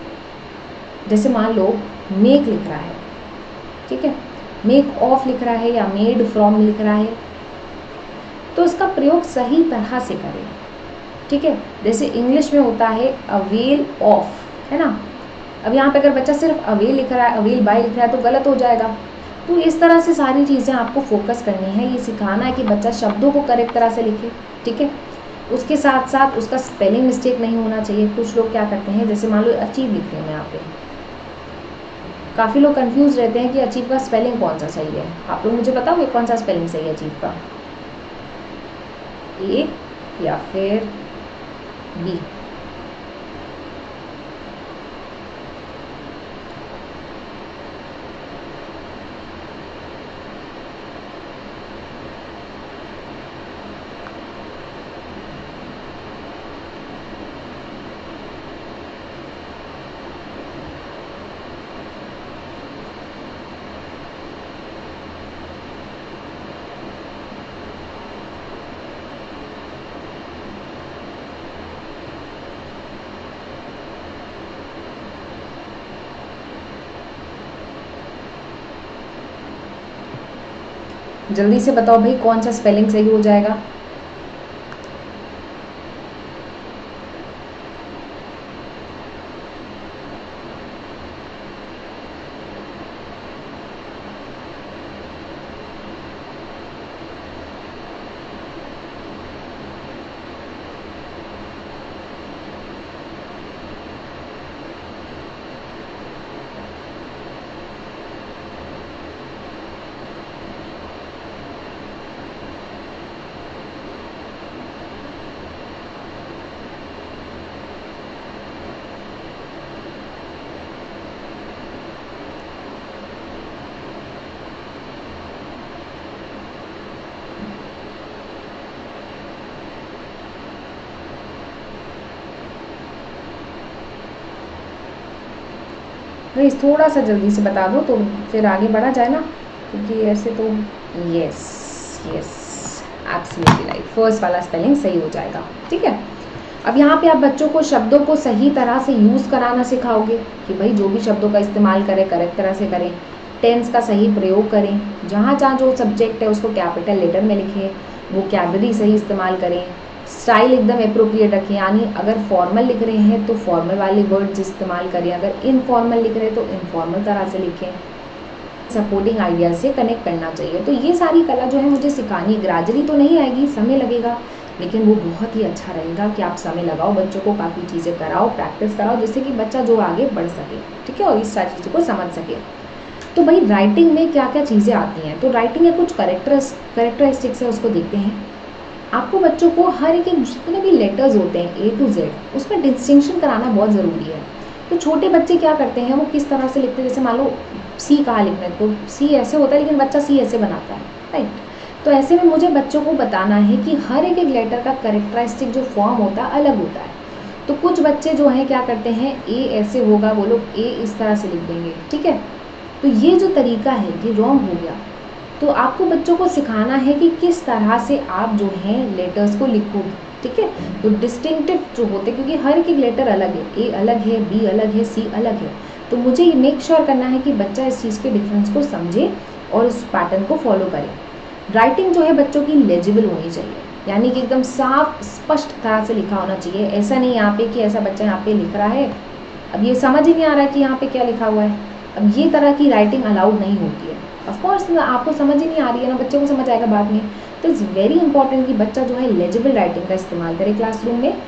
जैसे मान लो मेक लिख रहा है, ठीक है, मेक ऑफ लिख रहा है या मेड फ्रॉम लिख रहा है, तो इसका प्रयोग सही तरह से करें, ठीक है। जैसे इंग्लिश में होता है अवेल ऑफ, है ना। अब यहाँ पे अगर बच्चा सिर्फ अवेल लिख रहा है, अवेल बाय लिख रहा है तो गलत हो जाएगा। तो इस तरह से सारी चीज़ें आपको फोकस करनी है, ये सिखाना है कि बच्चा शब्दों को करेक्ट तरह से लिखे, ठीक है। उसके साथ साथ उसका स्पेलिंग मिस्टेक नहीं होना चाहिए। कुछ लोग क्या करते हैं, जैसे मान लो अचीव लिख रहे हैं यहाँ पे, काफ़ी लोग कंफ्यूज रहते हैं कि अचीव का स्पेलिंग कौन सा सही है। आप लोग मुझे बताओगे कौन सा स्पेलिंग सही है अचीव का, ए या फिर बी? जल्दी से बताओ भाई कौन सा स्पेलिंग सही हो जाएगा। प्लीज़ थोड़ा सा जल्दी से बता दो तो फिर आगे बढ़ा जाए ना, क्योंकि ऐसे तो yes yes absolutely right, first वाला स्पेलिंग सही हो जाएगा। ठीक है, अब यहाँ पे आप बच्चों को शब्दों को सही तरह से यूज़ कराना सिखाओगे कि भाई जो भी शब्दों का इस्तेमाल करें करेक्ट तरह से करें, टेंस का सही प्रयोग करें, जहाँ जहाँ जो सब्जेक्ट है उसको कैपिटल लेटर में लिखें, वोकैबुलरी सही इस्तेमाल करें, स्टाइल एकदम अप्रोप्रिएट रखें, यानी अगर फॉर्मल लिख रहे हैं तो फॉर्मल वाले वर्ड्स इस्तेमाल करें, अगर इनफॉर्मल लिख रहे हैं तो इनफॉर्मल तरह से लिखें, सपोर्टिंग आइडिया से कनेक्ट करना चाहिए। तो ये सारी कला जो है मुझे सिखानी, ग्रेजुअली तो नहीं आएगी, समय लगेगा, लेकिन वो बहुत ही अच्छा रहेगा कि आप समय लगाओ, बच्चों को काफ़ी चीज़ें कराओ, प्रैक्टिस कराओ, जिससे कि बच्चा जो आगे बढ़ सके। ठीक है, और इस सारी चीज़ों को समझ सके। तो भाई राइटिंग में क्या क्या चीज़ें आती हैं, तो राइटिंग के कुछ करेक्टर्स करेक्टरिस्टिक्स है, उसको देखते हैं। आपको बच्चों को हर एक जितने भी लेटर्स होते हैं ए टू जेड, उसमें डिस्टिंक्शन कराना बहुत ज़रूरी है। तो छोटे बच्चे क्या करते हैं, वो किस तरह से लिखते हैं, जैसे मान लो सी कहा लिखना है तो सी ऐसे होता है, लेकिन बच्चा सी ऐसे बनाता है, राइट। तो ऐसे में मुझे बच्चों को बताना है कि हर एक एक लेटर का करेक्टरिस्टिक जो फॉर्म होता है अलग होता है। तो कुछ बच्चे जो हैं क्या करते हैं, ए ऐसे होगा, वो लोग ए इस तरह से लिख देंगे। ठीक है, तो ये जो तरीका है ये रॉन्ग हो गया। तो आपको बच्चों को सिखाना है कि किस तरह से आप जो हैं लेटर्स को लिखोगे। ठीक है, तो डिस्टिंक्टिव जो होते हैं, क्योंकि हर एक लेटर अलग है, ए अलग है, बी अलग है, सी अलग है, तो मुझे ये मेक श्योर करना है कि बच्चा इस चीज़ के डिफरेंस को समझे और उस पैटर्न को फॉलो करे। राइटिंग जो है बच्चों की लेजिबल होनी चाहिए, यानी कि एकदम साफ स्पष्ट तरह से लिखा होना चाहिए। ऐसा नहीं यहाँ पे कि ऐसा बच्चा यहाँ पे लिख रहा है, अब ये समझ ही नहीं आ रहा है कि यहाँ पे क्या लिखा हुआ है। अब ये तरह की राइटिंग अलाउड नहीं होती है। ऑफकोर्स आपको समझ ही नहीं आ रही है ना, बच्चे को समझ आएगा बाद में। तो इट्स वेरी इंपॉर्टेंट कि बच्चा जो है लेजिबल राइटिंग का इस्तेमाल करे क्लासरूम में,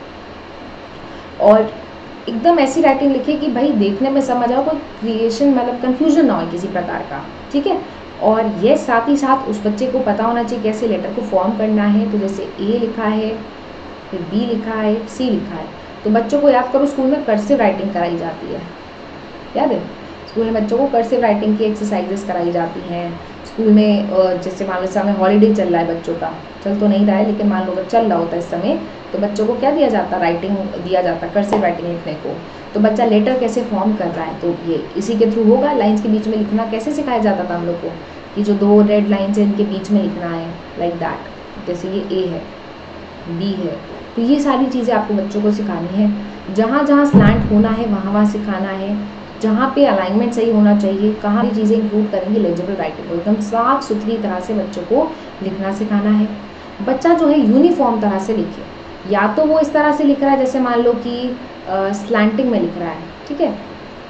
और एकदम ऐसी राइटिंग लिखे कि भाई देखने में समझ आओ, कोई क्रिएशन मतलब कंफ्यूजन ना हो किसी प्रकार का। ठीक है, और ये साथ ही साथ उस बच्चे को पता होना चाहिए कैसे लेटर को फॉर्म करना है। तो जैसे ए लिखा है, फिर बी लिखा है, सी लिखा है, तो बच्चों को याद करो स्कूल में कर्सिव राइटिंग कराई जाती है, याद है, स्कूल में बच्चों को कर्सिव राइटिंग की एक्सरसाइजेस कराई जाती हैं। स्कूल में जैसे मान लो इस समय हॉलीडे चल रहा है बच्चों का, चल तो नहीं रहा है लेकिन मान लो अगर चल रहा होता है इस समय, तो बच्चों को क्या दिया जाता, राइटिंग दिया जाता, कर्सिव राइटिंग लिखने को। तो बच्चा लेटर कैसे फॉर्म कर रहा है, तो ये इसी के थ्रू होगा। लाइन्स के बीच में लिखना कैसे सिखाया जाता था हम लोग को, कि जो दो रेड लाइन्स है इनके बीच में लिखना है, लाइक दैट। जैसे ये ए है, बी है, तो ये सारी चीज़ें आपको बच्चों को सिखानी है। जहाँ जहाँ स्लैंट होना है वहाँ वहाँ सिखाना है, जहाँ पे अलाइनमेंट सही होना चाहिए, कहाँ भी चीज़ें इंक्लूड करेंगे लेजिबल राइटिंग को, एकदम साफ सुथरी तरह से बच्चों को लिखना सिखाना है। बच्चा जो है यूनिफॉर्म तरह से लिखे, या तो वो इस तरह से लिख रहा है जैसे मान लो कि स्लैंटिंग में लिख रहा है, ठीक है,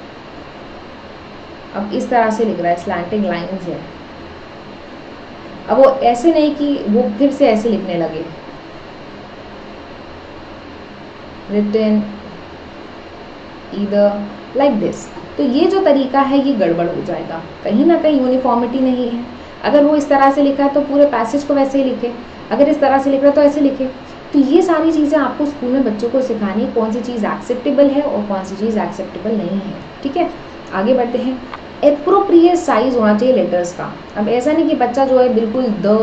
अब इस तरह से लिख रहा है, स्लैंटिंग लाइन्स है, अब वो ऐसे नहीं कि वो फिर से ऐसे लिखने लगे, रिटन ईदर लाइक दिस। तो ये जो तरीका है ये गड़बड़ हो जाएगा, कहीं ना कहीं यूनिफॉर्मिटी नहीं है। अगर वो इस तरह से लिखा है तो पूरे पैसेज को वैसे ही लिखे, अगर इस तरह से लिख रहा है तो ऐसे लिखे। तो ये सारी चीज़ें आपको स्कूल में बच्चों को सिखानी, कौन सी चीज़ एक्सेप्टेबल है और कौन सी चीज़ एक्सेप्टेबल नहीं है। ठीक है, आगे बढ़ते हैं। एप्रोप्रिएट साइज होना चाहिए लेटर्स का। अब ऐसा नहीं कि बच्चा जो है बिल्कुल द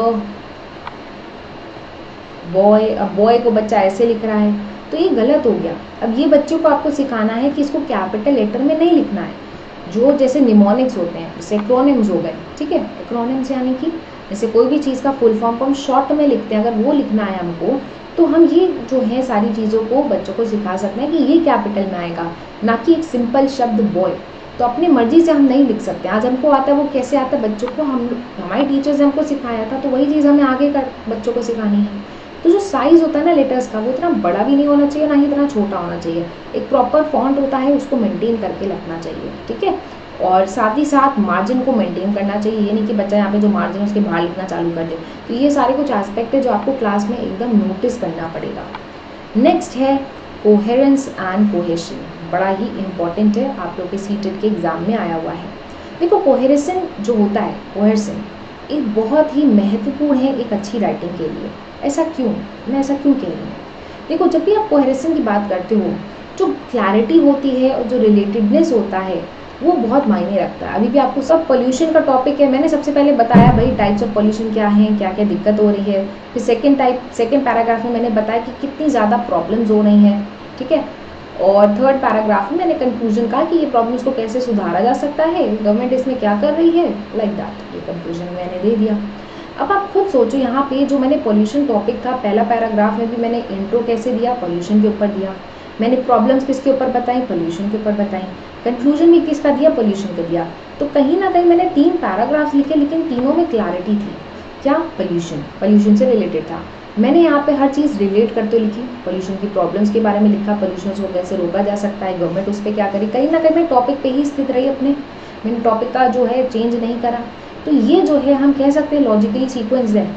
बॉय, अब बॉय को बच्चा ऐसे लिख रहा है, तो ये गलत हो गया। अब ये बच्चों को आपको सिखाना है कि इसको कैपिटल लेटर में नहीं लिखना है, जो जैसे निमोनिक्स होते हैं, जैसे एक्रोनिम्स हो गए। ठीक है, एक्रोनिम्स यानी कि जैसे कोई भी चीज़ का फुल फॉर्म को हम शॉर्ट में लिखते हैं, अगर वो लिखना है हमको, तो हम ये जो है सारी चीज़ों को बच्चों को सिखा सकते हैं कि ये कैपिटल में आएगा, ना कि एक सिंपल शब्द बॉय। तो अपनी मर्जी से हम नहीं लिख सकते। आज हमको आता है वो कैसे आता है बच्चों को, हम हमारे टीचर्स ने हमको सिखाया था, तो वही चीज़ हमें आगे कर बच्चों को सिखानी है। तो जो साइज़ होता है ना लेटर्स का, वो इतना बड़ा भी नहीं होना चाहिए, ना ही इतना छोटा होना चाहिए। एक प्रॉपर फॉन्ट होता है, उसको मेंटेन करके रखना चाहिए, ठीक है। और साथ ही साथ मार्जिन को मेंटेन करना चाहिए, ये नहीं कि बच्चा यहाँ पे जो मार्जिन है उसके बाहर लिखना चालू कर दे। तो ये सारे कुछ एस्पेक्ट है जो आपको क्लास में एकदम नोटिस करना पड़ेगा। नेक्स्ट है कोहेरेंस एंड कोहेशन, बड़ा ही इंपॉर्टेंट है, आप लोग के सीटेट के एग्जाम में आया हुआ है। देखो कोहेरेशन जो होता है, कोहेरेशन एक बहुत ही महत्वपूर्ण है एक अच्छी राइटिंग के लिए। ऐसा क्यों, मैं ऐसा क्यों कह रही हूँ? देखो जब भी आप कोहेरेशन की बात करते हो, जो क्लैरिटी होती है और जो रिलेटेडनेस होता है वो बहुत मायने रखता है। अभी भी आपको सब पोल्यूशन का टॉपिक है, मैंने सबसे पहले बताया भाई टाइप्स ऑफ पोल्यूशन क्या हैं, क्या क्या दिक्कत हो रही है। फिर सेकंड टाइप सेकंड पैराग्राफ में मैंने बताया कि कितनी ज़्यादा प्रॉब्लम्स हो रही हैं, ठीक है। और थर्ड पैराग्राफ में मैंने कंक्लूजन कहा कि ये प्रॉब्लम्स को कैसे सुधारा जा सकता है, गवर्नमेंट इसमें क्या कर रही है, लाइक दैट। ये कंक्लूजन मैंने दे दिया। अब आप खुद सोचो, यहाँ पे जो मैंने पोल्यूशन टॉपिक था, पहला पैराग्राफ में भी मैंने इंट्रो कैसे दिया, पोल्यूशन के ऊपर दिया। मैंने प्रॉब्लम्स किसके ऊपर बताई, पोल्यूशन के ऊपर बताई। कंक्लूजन भी किसका दिया, पोल्यूशन का दिया। तो कहीं ना कहीं मैंने तीन पैराग्राफ लिखे, लेकिन तीनों में क्लैरिटी थी। क्या, पोल्यूशन, पोल्यूशन से रिलेटेड था। मैंने यहाँ पे हर चीज़ रिलेट करते लिखी, पोल्यूशन की प्रॉब्लम्स के बारे में लिखा, पोल्यूशन को कैसे रोका जा सकता है, गवर्नमेंट उस पर क्या करे। कहीं ना कहीं मैं टॉपिक पे ही स्थित रही अपने, मैंने टॉपिक का जो है चेंज नहीं करा। तो ये जो है हम कह सकते हैं लॉजिकली सीक्वेंस है।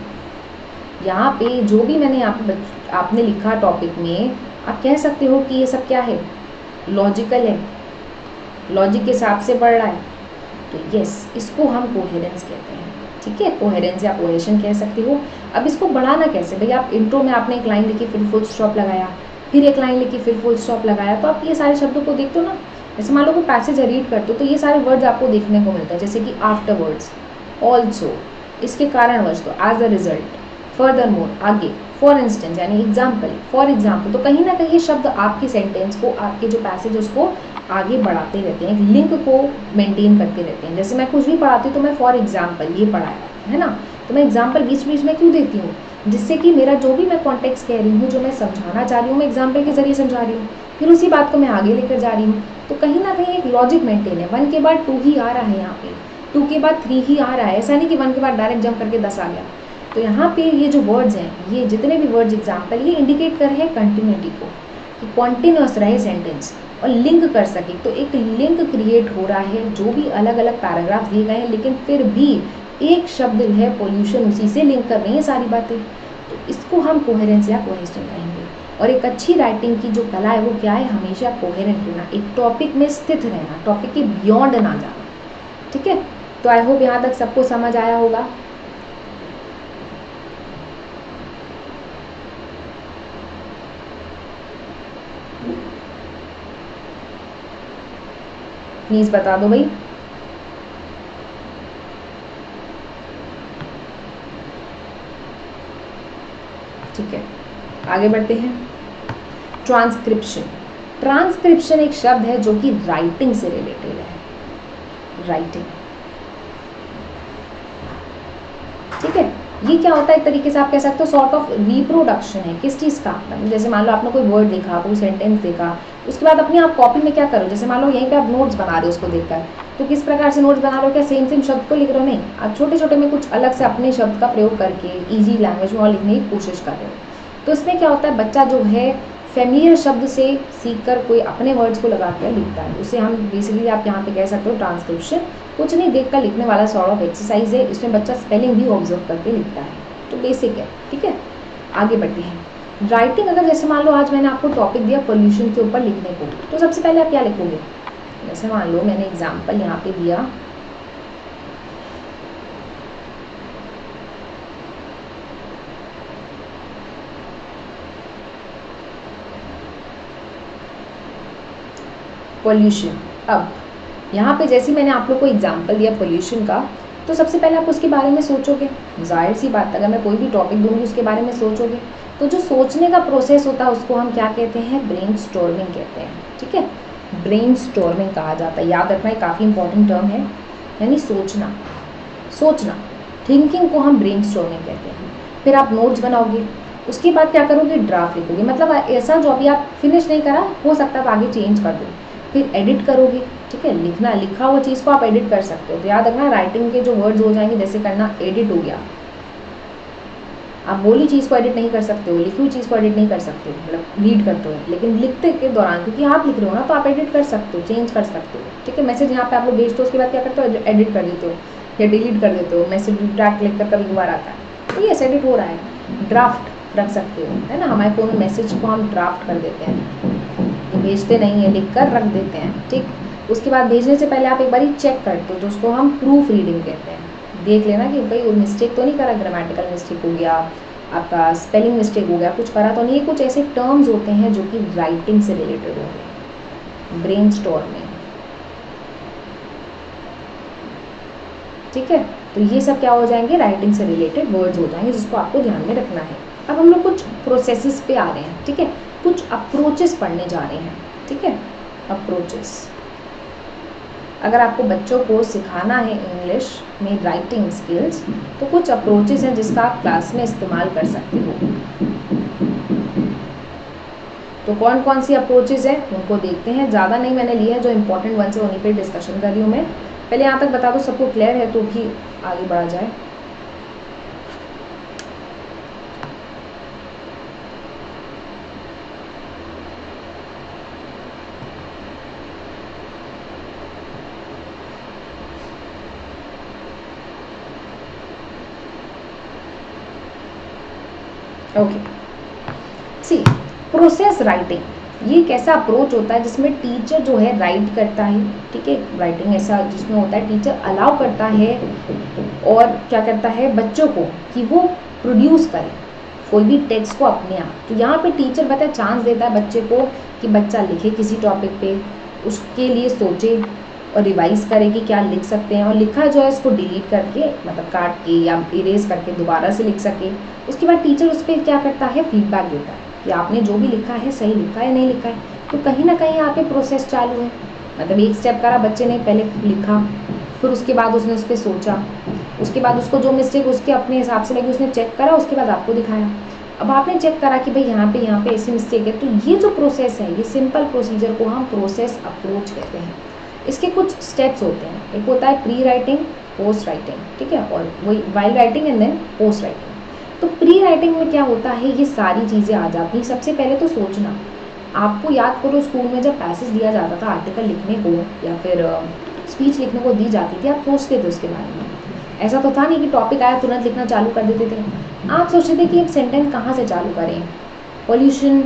यहाँ पे जो भी मैंने आप, आपने लिखा टॉपिक में, आप कह सकते हो कि ये सब क्या है, लॉजिकल है, लॉजिक के हिसाब से बढ़ रहा है। तो यस, इसको हम कोहेरेंस कहते हैं, ठीक है। कोहेरेंस या कोहेशन कह सकते हो। अब इसको बढ़ाना कैसे, भाई आप इंट्रो में आपने एक लाइन लिखी, फिर फुल स्टॉप लगाया, फिर एक लाइन लिखी, फिर फुल स्टॉप लगाया। तो आप ये सारे शब्दों को देखते हो ना, जैसे मान लो कोई पैसेज रीड करते हो तो ये सारे वर्ड्स आपको देखने को मिलते हैं, जैसे कि आफ्टरवर्ड्स, ऑल्सो, इसके कारणवश, तो as a result, furthermore, आगे, फॉर इंस्टेंस यानी एग्जाम्पल, फॉर एग्जाम्पल। तो कहीं ना कहीं ये शब्द आपके सेंटेंस को, आपके जो पैसेज उसको आगे बढ़ाते रहते हैं, एक लिंक को मेंटेन करते रहते हैं। जैसे मैं कुछ भी पढ़ाती हूँ तो मैं फॉर एग्जाम्पल ये पढ़ाया है ना, तो मैं एग्जाम्पल बीच बीच में क्यों देती हूँ, जिससे कि मेरा जो भी मैं कॉन्टेक्स्ट कह रही हूँ, जो मैं समझाना चाह रही हूँ, मैं एग्जाम्पल के जरिए समझा रही हूँ, फिर उसी बात को मैं आगे लेकर जा रही हूँ। तो कहीं ना कहीं एक लॉजिक मेंटेन है। वन के बाद टू ही आ रहा है, यहाँ पे टू के बाद थ्री ही आ रहा है, ऐसा नहीं कि वन के बाद डायरेक्ट जंप करके दस आ गया। तो यहाँ पे ये जो वर्ड्स हैं, ये जितने भी वर्ड्स एग्जाम्पल, ये इंडिकेट कर रहे हैं कंटिन्यूटी को, कि कॉन्टिन्यूस रहे सेंटेंस और लिंक कर सके। तो एक लिंक क्रिएट हो रहा है, जो भी अलग अलग पैराग्राफ दिए गए हैं, लेकिन फिर भी एक शब्द है पोल्यूशन, उसी से लिंक कर रही है सारी बातें। तो इसको हम कोहेरेंस या कोहेशन कहेंगे। और एक अच्छी राइटिंग की जो कला है वो क्या है, हमेशा कोहेरेंट रहना, एक टॉपिक में स्थित रहना, टॉपिक के बियॉन्ड ना जाना, ठीक है। तो आई होप यहाँ तक सबको समझ आया होगा। प्लीज बता दो भाई। ठीक है, आगे बढ़ते हैं। ट्रांसक्रिप्शन, ट्रांसक्रिप्शन एक शब्द है जो कि राइटिंग से रिलेटेड है, राइटिंग, ठीक है। ये क्या होता है, एक तरीके से आप कह सकते हो सॉर्ट ऑफ रिप्रोडक्शन है। किस चीज़ का, मतलब जैसे मान लो आपने कोई वर्ड देखा, कोई सेंटेंस देखा, उसके बाद अपनी आप कॉपी में क्या करो, जैसे मान लो यहीं पे आप नोट्स बना रहे हो उसको देखकर, तो किस प्रकार से नोट्स बना रहे हो, क्या सेम सेम शब्द को लिख रहे हो, नहीं, आप छोटे छोटे में कुछ अलग से अपने शब्द का प्रयोग करके ईजी लैंग्वेज में और लिखने की कोशिश कर रहे हो। तो इसमें क्या होता है, बच्चा जो है फेमिलियर शब्द से सीखकर कोई अपने वर्ड्स को लगा कर लिखता है, उसे हम बेसिकली आप यहाँ पे कह सकते हो ट्रांसक्रिप्शन। कुछ नहीं देखकर लिखने वाला सॉर्ट ऑफ एक्सरसाइज है, इसमें बच्चा स्पेलिंग भी ऑब्जर्व करके लिखता है, तो बेसिक है, ठीक है। आगे बढ़ते हैं। राइटिंग, अगर जैसे मान लो आज मैंने आपको टॉपिक दिया पोल्यूशन के ऊपर लिखने को, तो सबसे पहले आप क्या लिखोगे, जैसे मान लो मैंने एग्जाम्पल यहाँ पे दिया, पोल्यूशन। अब यहाँ पे जैसे मैंने आप लोग को एग्जाम्पल दिया पोल्यूशन का, तो सबसे पहले आप उसके बारे में सोचोगे, जाहिर सी बात, अगर मैं कोई भी टॉपिक दूंगी उसके बारे में सोचोगे, तो जो सोचने का प्रोसेस होता है उसको हम क्या कहते हैं, ब्रेनस्टॉर्मिंग कहते हैं, ठीक है। ब्रेनस्टॉर्मिंग कहा जाता है, याद रखना, ये काफ़ी इंपॉर्टेंट टर्म है, यानी सोचना, सोचना, थिंकिंग को हम ब्रेनस्टॉर्मिंग कहते हैं। फिर आप नोट्स बनाओगे, उसके बाद क्या करोगे, ड्राफ्ट लिखोगे, मतलब ऐसा जो अभी आप फिनिश नहीं करा, हो सकता है आप आगे चेंज कर दो, फिर एडिट करोगे, ठीक है, लिखना लिखा हुआ चीज़ को आप एडिट कर सकते हो। तो याद रखना राइटिंग के जो वर्ड्स हो जाएंगे, जैसे करना एडिट हो गया, आप बोली चीज़ को एडिट नहीं कर सकते हो, लिखी हुई चीज़ को एडिट नहीं कर सकते हो, मतलब रीड करते हो, लेकिन लिखते के दौरान क्योंकि आप लिख रहे हो ना तो आप एडिट कर सकते हो, चेंज कर सकते हो। ठीक है, मैसेज यहाँ पे आप लोग भेजते हो, उसके बाद क्या करते हो, एडिट कर देते हो या डिलीट कर देते हो, मैसेज ड्राफ्ट लिख कर कभी दोबारा आता है तो ये एडिट हो रहा है। ड्राफ्ट रख सकते हो, है ना, हमारे फोन में मैसेज को हम ड्राफ्ट कर देते हैं, भेजते नहीं है, लिख कर रख देते हैं। ठीक, उसके बाद भेजने से पहले आप एक बार चेक करते हो, तो उसको हम प्रूफ रीडिंग कहते हैं। देख लेना कि भाई वो मिस्टेक तो नहीं करा, ग्रामेटिकल मिस्टेक हो गया, आपका स्पेलिंग मिस्टेक हो गया, कुछ करा तो नहीं। ये कुछ ऐसे टर्म्स होते हैं जो कि राइटिंग से रिलेटेड होंगे, ब्रेनस्टॉर्मिंग। ठीक है, तो ये सब क्या हो जाएंगे, राइटिंग से रिलेटेड वर्ड्स हो जाएंगे, जिसको आपको ध्यान में रखना है। अब हम लोग कुछ प्रोसेसेस पे आ रहे हैं। ठीक है, कुछ अप्रोचेस पढ़ने जा रहे हैं। ठीक है, अप्रोचेस। अगर आपको बच्चों को सिखाना है इंग्लिश में राइटिंग स्किल्स, तो कुछ अप्रोचेस हैं जिसका आप क्लास में इस्तेमाल कर सकते हो। तो कौन कौन सी अप्रोचेस हैं उनको देखते हैं। ज़्यादा नहीं मैंने लिया है, जो इंपॉर्टेंट वन है उन्हीं पे डिस्कशन कर रही हूँ मैं। पहले यहाँ तक बता दो, सबको क्लियर है तो भी आगे बढ़ा जाए। ओके, सी प्रोसेस राइटिंग, ये एक ऐसा अप्रोच होता है जिसमें टीचर जो है राइट करता है। ठीक है, राइटिंग ऐसा जिसमें होता है टीचर अलाउ करता है और क्या करता है बच्चों को कि वो प्रोड्यूस करे कोई भी टेक्स्ट को अपने आप। तो यहाँ पे टीचर पता है चांस देता है बच्चे को कि बच्चा लिखे किसी टॉपिक पे, उसके लिए सोचे और रिवाइज करे कि क्या लिख सकते हैं, और लिखा जो है उसको डिलीट करके, मतलब काट के या इरेज करके दोबारा से लिख सके। उसके बाद टीचर उस पर क्या करता है, फीडबैक देता है कि आपने जो भी लिखा है सही लिखा है नहीं लिखा है। तो कहीं ना कहीं यहाँ पे प्रोसेस चालू है, मतलब एक स्टेप करा बच्चे ने, पहले लिखा, फिर उसके बाद उसने उस पर सोचा, उसके बाद उसको जो मिस्टेक उसके अपने हिसाब से लगी उसने चेक करा, उसके बाद आपको दिखाया। अब आपने चेक करा कि भाई यहाँ पे यहाँ पे ऐसी मिस्टेक है। तो ये जो प्रोसेस है, ये सिंपल प्रोसीजर को हम प्रोसेस अप्रोच कहते हैं। इसके कुछ स्टेप्स होते हैं, एक होता है प्री राइटिंग, पोस्ट राइटिंग। ठीक है, और वही while writing and then post writing. तो प्री राइटिंग में क्या होता है, ये सारी चीज़ें आ जाती हैं। सबसे पहले तो सोचना, आपको याद करो स्कूल में जब पैसेज दिया जाता था आर्टिकल लिखने को या फिर स्पीच लिखने को दी जाती थी, आप सोचते थे उसके बारे में। ऐसा तो था नहीं कि टॉपिक आया तुरंत लिखना चालू कर देते थे। आप सोचते थे कि एक सेंटेंस कहाँ से चालू करें, पोल्यूशन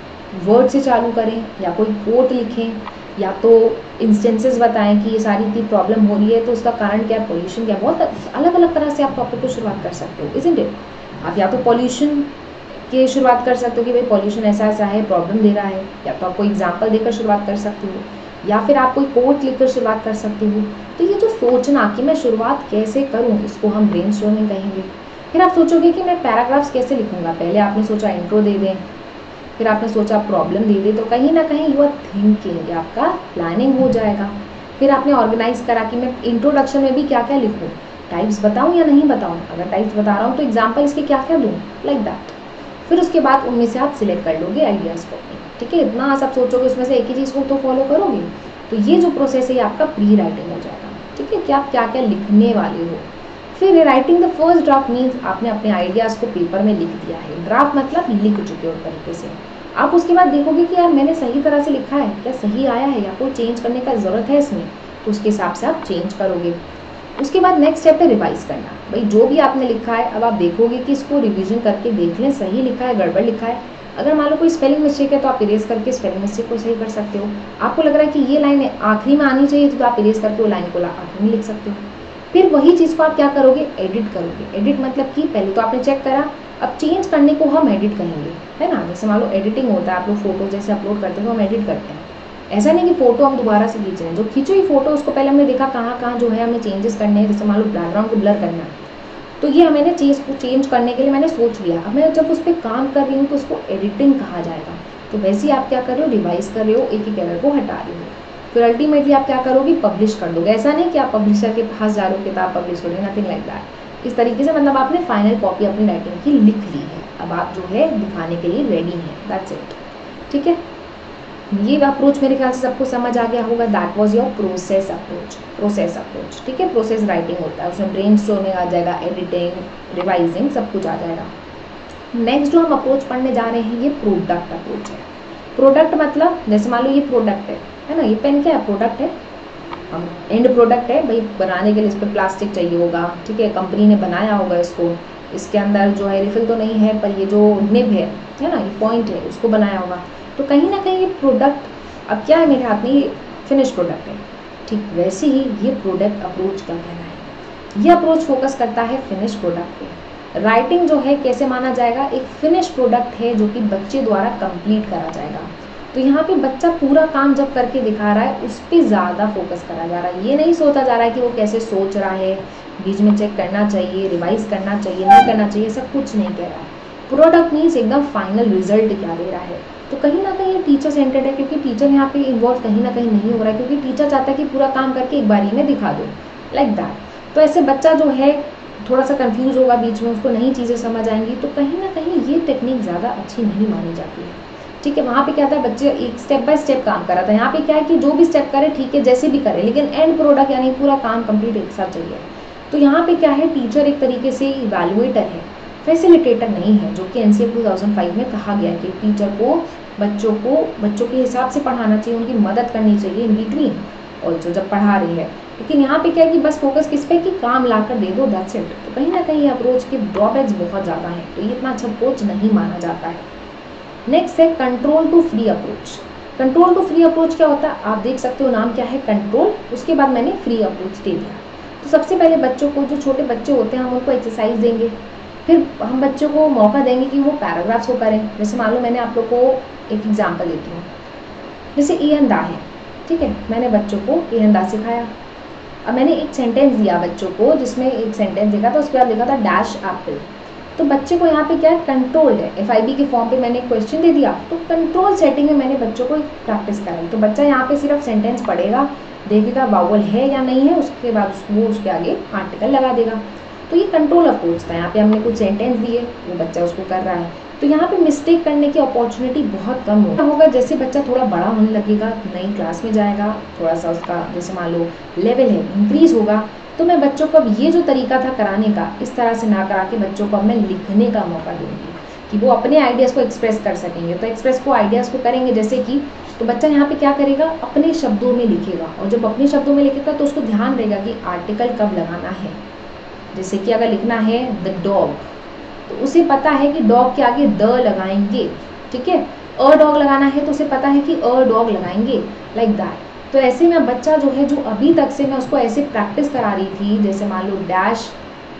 वर्ड से चालू करें या कोई कोट लिखें, या तो इंस्टेंसेस बताएं कि ये सारी इतनी प्रॉब्लम हो रही है तो उसका कारण क्या है, पोल्यूशन क्या। बहुत अलग अलग तरह से आप टॉपिक को शुरुआत कर सकते हो, इज़न्ट इट। आप या तो पॉल्यूशन के शुरुआत कर सकते हो कि भाई पॉल्यूशन ऐसा ऐसा है, प्रॉब्लम दे रहा है, या तो आप कोई एग्जांपल देकर शुरुआत कर सकते हो, या फिर आप कोई कोट लिखकर शुरुआत कर सकते हो। तो ये जो सोचना कि मैं शुरुआत कैसे करूँ, इसको हम ब्रेनस्टॉर्मिंग कहेंगे। फिर आप सोचोगे कि मैं पैराग्राफ्स कैसे लिखूंगा। पहले आपने सोचा इंट्रो दे दें, फिर आपने सोचा प्रॉब्लम दे दे, तो कहीं ना कहीं यू आर थिंकिंग, आपका प्लानिंग हो जाएगा। फिर आपने ऑर्गेनाइज करा कि मैं इंट्रोडक्शन में भी क्या क्या लिखूँ, टाइप्स बताऊँ या नहीं बताऊँ, अगर टाइप्स बता रहा हूँ तो एग्जाम्पल इसके क्या क्या दूँ, लाइक दैट। फिर उसके बाद उनमें से आप सिलेक्ट कर लोगे आइडियाज़ को। ठीक है, इतना आप सोचोगे उसमें से एक ही चीज़ को तो फॉलो करोगे। तो ये जो प्रोसेस है आपका प्री राइटिंग हो जाएगा। ठीक है, कि आप क्या क्या लिखने वाले हो। फिर writing the first draft means आपने अपने आइडियाज़ को पेपर में लिख दिया है। ड्राफ्ट मतलब लिख चुके हो तरीके से। आप उसके बाद देखोगे कि यार मैंने सही तरह से लिखा है, क्या सही आया है या कोई चेंज करने का ज़रूरत है इसमें, तो उसके हिसाब से आप चेंज करोगे। उसके बाद नेक्स्ट स्टेप है रिवाइज करना। भाई जो भी आपने लिखा है अब आप देखोगे कि इसको रिवीजन करके देख लें सही लिखा है गड़बड़ लिखा है। अगर मान लो कोई स्पेलिंग मिस्टेक है तो आप इरेज करके स्पेलिंग मिस्टेक को सही कर सकते हो। आपको लग रहा है कि ये लाइन आखिरी में आनी चाहिए तो आप इरेज करके वो लाइन को आखिरी में लिख सकते हो। फिर वही चीज़ को आप क्या करोगे, एडिट करोगे। एडिट मतलब कि पहले तो आपने चेक करा, अब चेंज करने को हम एडिट कहेंगे, है ना। जैसे मान लो एडिटिंग होता है, आप लोग फोटो जैसे अपलोड करते हैं तो हम एडिट करते हैं। ऐसा नहीं कि फोटो हम दोबारा से खींच रहे हैं, जो खींचो ही फोटो उसको पहले हमने देखा कहाँ कहाँ जो है हमें चेंजेस करने हैं। जैसे मान लो बैकग्राउंड को ब्लर करना है तो ये मैंने चीज़ को चेंज करने के लिए मैंने सोच लिया। अब मैं जब उस पर काम कर रही हूँ तो उसको एडिटिंग कहा जाएगा। तो वैसे ही आप क्या कर रहे हो, रिवाइज कर रहे हो, एक एक एरर को हटा रहे हो। फिर अल्टीमेटली आप क्या करोगे, पब्लिश कर दोगे। ऐसा नहीं कि आप पब्लिशर के पास जा रहे हो किताब पब्लिश हो रही है, नथिंग लाइक दैट। इस तरीके से मतलब आपने फाइनल कॉपी अपनी राइटिंग की लिख ली है। अब आप जो है दिखाने के लिए रेडी हैं, दैट्स इट। ठीक है, ये अप्रोच मेरे ख्याल से सबको समझ आ गया होगा। That was your process approach. Process approach, ठीक है, प्रोसेस राइटिंग होता है, उसमें ब्रेनस्टॉर्मिंग आ जाएगा, एडिटिंग, रिवाइजिंग, सब कुछ आ जाएगा। नेक्स्ट जो हम अप्रोच पढ़ने जा रहे हैं ये प्रोडक्ट अप्रोच है। प्रोडक्ट मतलब जैसे मान लो ये प्रोडक्ट है है ना, ये पेन क्या है, प्रोडक्ट है, हम एंड प्रोडक्ट है भाई, बनाने के लिए इस पर प्लास्टिक चाहिए होगा, ठीक है, कंपनी ने बनाया होगा इसको, इसके अंदर जो है रिफिल तो नहीं है पर ये जो निब है है ना, ये पॉइंट है, उसको बनाया होगा। तो कहीं ना कहीं ये प्रोडक्ट अब क्या है मेरे हाथ में, ये फिनिश प्रोडक्ट है। ठीक वैसे ही ये प्रोडक्ट अप्रोच का कहना है, ये अप्रोच फोकस करता है फिनिश प्रोडक्ट पे। राइटिंग जो है कैसे माना जाएगा, एक फिनिश प्रोडक्ट है जो कि बच्चे द्वारा कंप्लीट करा जाएगा। तो यहाँ पे बच्चा पूरा काम जब करके दिखा रहा है उस पर ज़्यादा फोकस करा जा रहा है। ये नहीं सोचा जा रहा है कि वो कैसे सोच रहा है, बीच में चेक करना चाहिए, रिवाइज करना चाहिए, नहीं करना चाहिए, सब कुछ नहीं कह रहा है। प्रोडक्ट मीन्स एकदम फाइनल रिजल्ट क्या दे रहा है। तो कहीं ना कहीं टीचर सेंटर्ड है, क्योंकि टीचर यहाँ पे इन्वॉल्व कहीं ना कहीं नहीं हो रहा है, क्योंकि टीचर चाहता है कि पूरा काम करके एक बारी में दिखा दो, लाइक दैट। तो ऐसे बच्चा जो है थोड़ा सा कंफ्यूज होगा, बीच में उसको नई चीज़ें समझ आएंगी, तो कहीं ना कहीं ये टेक्निक ज़्यादा अच्छी नहीं मानी जाती है। ठीक है, वहाँ पे क्या था, बच्चे एक स्टेप बाय स्टेप काम कर रहा था। यहाँ पे क्या है कि जो भी स्टेप करे ठीक है, जैसे भी करे, लेकिन एंड प्रोडक्ट यानी पूरा काम कंप्लीट एक साथ चाहिए। तो यहाँ पे क्या है, टीचर एक तरीके से इवैल्यूएटर है, फैसिलिटेटर नहीं है, जो कि एनसीएफ टू थाउजेंड फाइव में कहा गया है कि टीचर को बच्चों को बच्चों के हिसाब से पढ़ाना चाहिए, उनकी मदद करनी चाहिए इन बिटवीन और जो जब पढ़ा रही है। लेकिन यहाँ पे क्या है कि बस फोकस किस पे, कि काम ला कर दे दो, दैट्स इट। तो कहीं ना कहीं अप्रोच के ड्रॉबैक्स बहुत ज़्यादा हैं, तो ये इतना अच्छा अप्रोच नहीं माना जाता है। नेक्स्ट है control to free approach. Control to free approach क्या होता है, आप देख सकते हो नाम क्या है, कंट्रोल, उसके बाद मैंने फ्री अप्रोच दे दिया। तो सबसे पहले बच्चों को, जो छोटे बच्चे होते हैं, हम उनको एक्सरसाइज देंगे, फिर हम बच्चों को मौका देंगे कि वो पैराग्राफ्स को करें। जैसे मान लो मैंने आप लोग को एक एग्जाम्पल देती हूँ, जैसे ए एंड दा है, ठीक है, मैंने बच्चों को ए एंड दा सिखाया। अब मैंने एक सेंटेंस दिया बच्चों को, जिसमें एक सेंटेंस लिखा था, उसके बाद लिखा था डैश एप्पल। तो बच्चे को यहाँ पे क्या है, कंट्रोल्ड है, एफ आई बी के फॉर्म पे मैंने क्वेश्चन दे दिया, तो कंट्रोल सेटिंग में मैंने बच्चों को प्रैक्टिस कराई। तो बच्चा यहाँ पे सिर्फ सेंटेंस पढ़ेगा, देखेगा वावल है या नहीं है, उसके बाद वो उसके आगे आर्टिकल लगा देगा। तो ये कंट्रोल अप्रोच था, यहाँ पे हमने कुछ सेंटेंस दिए, वो बच्चा उसको कर रहा है। तो यहाँ पे मिस्टेक करने की अपॉर्चुनिटी बहुत कम होगा। जैसे बच्चा थोड़ा बड़ा होने लगेगा, नई क्लास में जाएगा, थोड़ा सा उसका जैसे मान लो लेवल है इंक्रीज होगा, तो मैं बच्चों को अब ये जो तरीका था कराने का, इस तरह से ना करा के बच्चों को अब मैं लिखने का मौका दूंगी कि वो अपने आइडियाज़ को एक्सप्रेस कर सकेंगे। तो एक्सप्रेस को आइडियाज़ को करेंगे जैसे कि, तो बच्चा यहाँ पे क्या करेगा, अपने शब्दों में लिखेगा, और जब अपने शब्दों में लिखेगा तो उसको ध्यान रहेगा कि आर्टिकल कब लगाना है। जैसे कि अगर लिखना है द डॉग, तो उसे पता है कि डॉग के आगे द लगाएंगे, ठीक है। अ डॉग लगाना है तो उसे पता है कि अ डॉग लगाएंगे, लाइक दैट। तो ऐसे में बच्चा जो है, जो अभी तक से मैं उसको ऐसे प्रैक्टिस करा रही थी, जैसे मान लो डैश,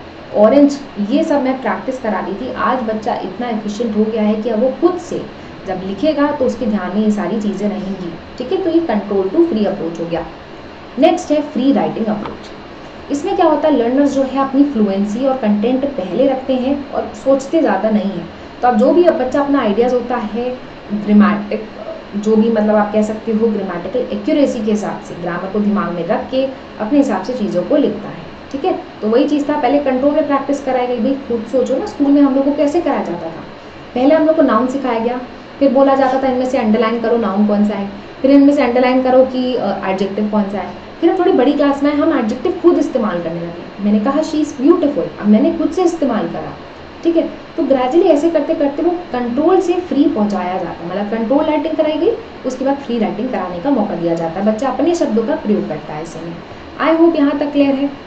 ऑरेंज, ये सब मैं प्रैक्टिस करा रही थी, आज बच्चा इतना एफिशिएंट हो गया है कि अब वो खुद से जब लिखेगा तो उसके ध्यान में ये सारी चीज़ें रहेंगी, ठीक है। तो ये कंट्रोल टू फ्री अप्रोच हो गया। नेक्स्ट है फ्री राइटिंग अप्रोच। इसमें क्या होता है, लर्नर्स जो है अपनी फ्लुएंसी और कंटेंट पहले रखते हैं और सोचते ज़्यादा नहीं है। तो अब जो भी बच्चा अपना आइडियाज़ होता है, ग्रामेटिक, जो भी मतलब आप कह सकते हो ग्रामेटिकल एक्यूरेसी के हिसाब से, ग्रामर को दिमाग में रख के अपने हिसाब से चीज़ों को लिखता है, ठीक है। तो वही चीज़ था, पहले कंट्रोल में प्रैक्टिस कराई गई। भाई खुद सोचो ना, स्कूल में हम लोग को कैसे कराया जाता था, पहले हम लोग को नाउन सिखाया गया, फिर बोला जाता था इनमें से अंडरलाइन करो नाउन कौन सा है, फिर इनमें से अंडरलाइन करो कि एडजेक्टिव कौन सा है। फिर हम थोड़ी बड़ी क्लास में हम एडजेक्टिव खुद इस्तेमाल करने लगे, मैंने कहा शी इज़ ब्यूटीफुल, अब मैंने खुद से इस्तेमाल करा, ठीक है। तो ग्रेजुअली ऐसे करते करते वो कंट्रोल से फ्री पहुंचाया जाता है, मतलब कंट्रोल राइटिंग कराई गई, उसके बाद फ्री राइटिंग कराने का मौका दिया जाता है, बच्चा अपने शब्दों का प्रयोग करता है ऐसे में। आई होप यहाँ तक क्लियर है।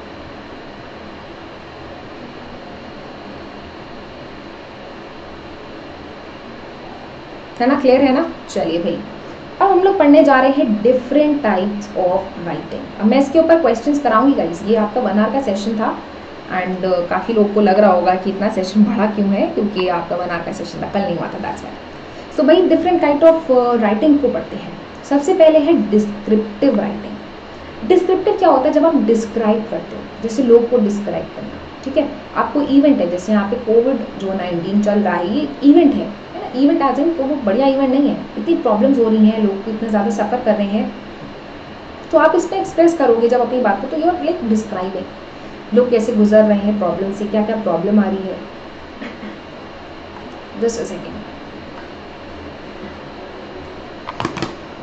है ना, क्लियर है ना। चलिए भाई, अब हम लोग पढ़ने जा रहे हैं डिफरेंट टाइप्स ऑफ राइटिंग। अब मैं इसके ऊपर क्वेश्चंस कराऊंगी गाइस, ये आपका वन आवर का सेशन था एंड uh, काफ़ी लोग को लग रहा होगा कि इतना सेशन बढ़ा क्यों है, क्योंकि आपका वन आवर का सेशन था, कल नहीं हुआ था, दैट्स व्हाई। सो भाई डिफरेंट टाइप ऑफ राइटिंग को पढ़ते हैं। सबसे पहले है डिस्क्रिप्टिव राइटिंग। डिस्क्रिप्टिव क्या होता है, जब आप डिस्क्राइब करते हो, जैसे लोग को डिस्क्राइब करना, ठीक है। आपको इवेंट है, जैसे यहाँ पे कोविड जो नाइनटीन चल रहा है, ये इवेंट है, है ना। इवेंट आज तो वो बढ़िया इवेंट नहीं है, इतनी प्रॉब्लम्स हो रही हैं, लोग इतने ज़्यादा सफ़र कर रहे हैं, तो आप इसमें एक्सप्रेस करोगे जब अपनी बात को, तो यूर लाइक डिस्क्राइबिंग लोग कैसे गुजर रहे हैं प्रॉब्लम से, क्या क्या प्रॉब्लम आ रही है। Just a second.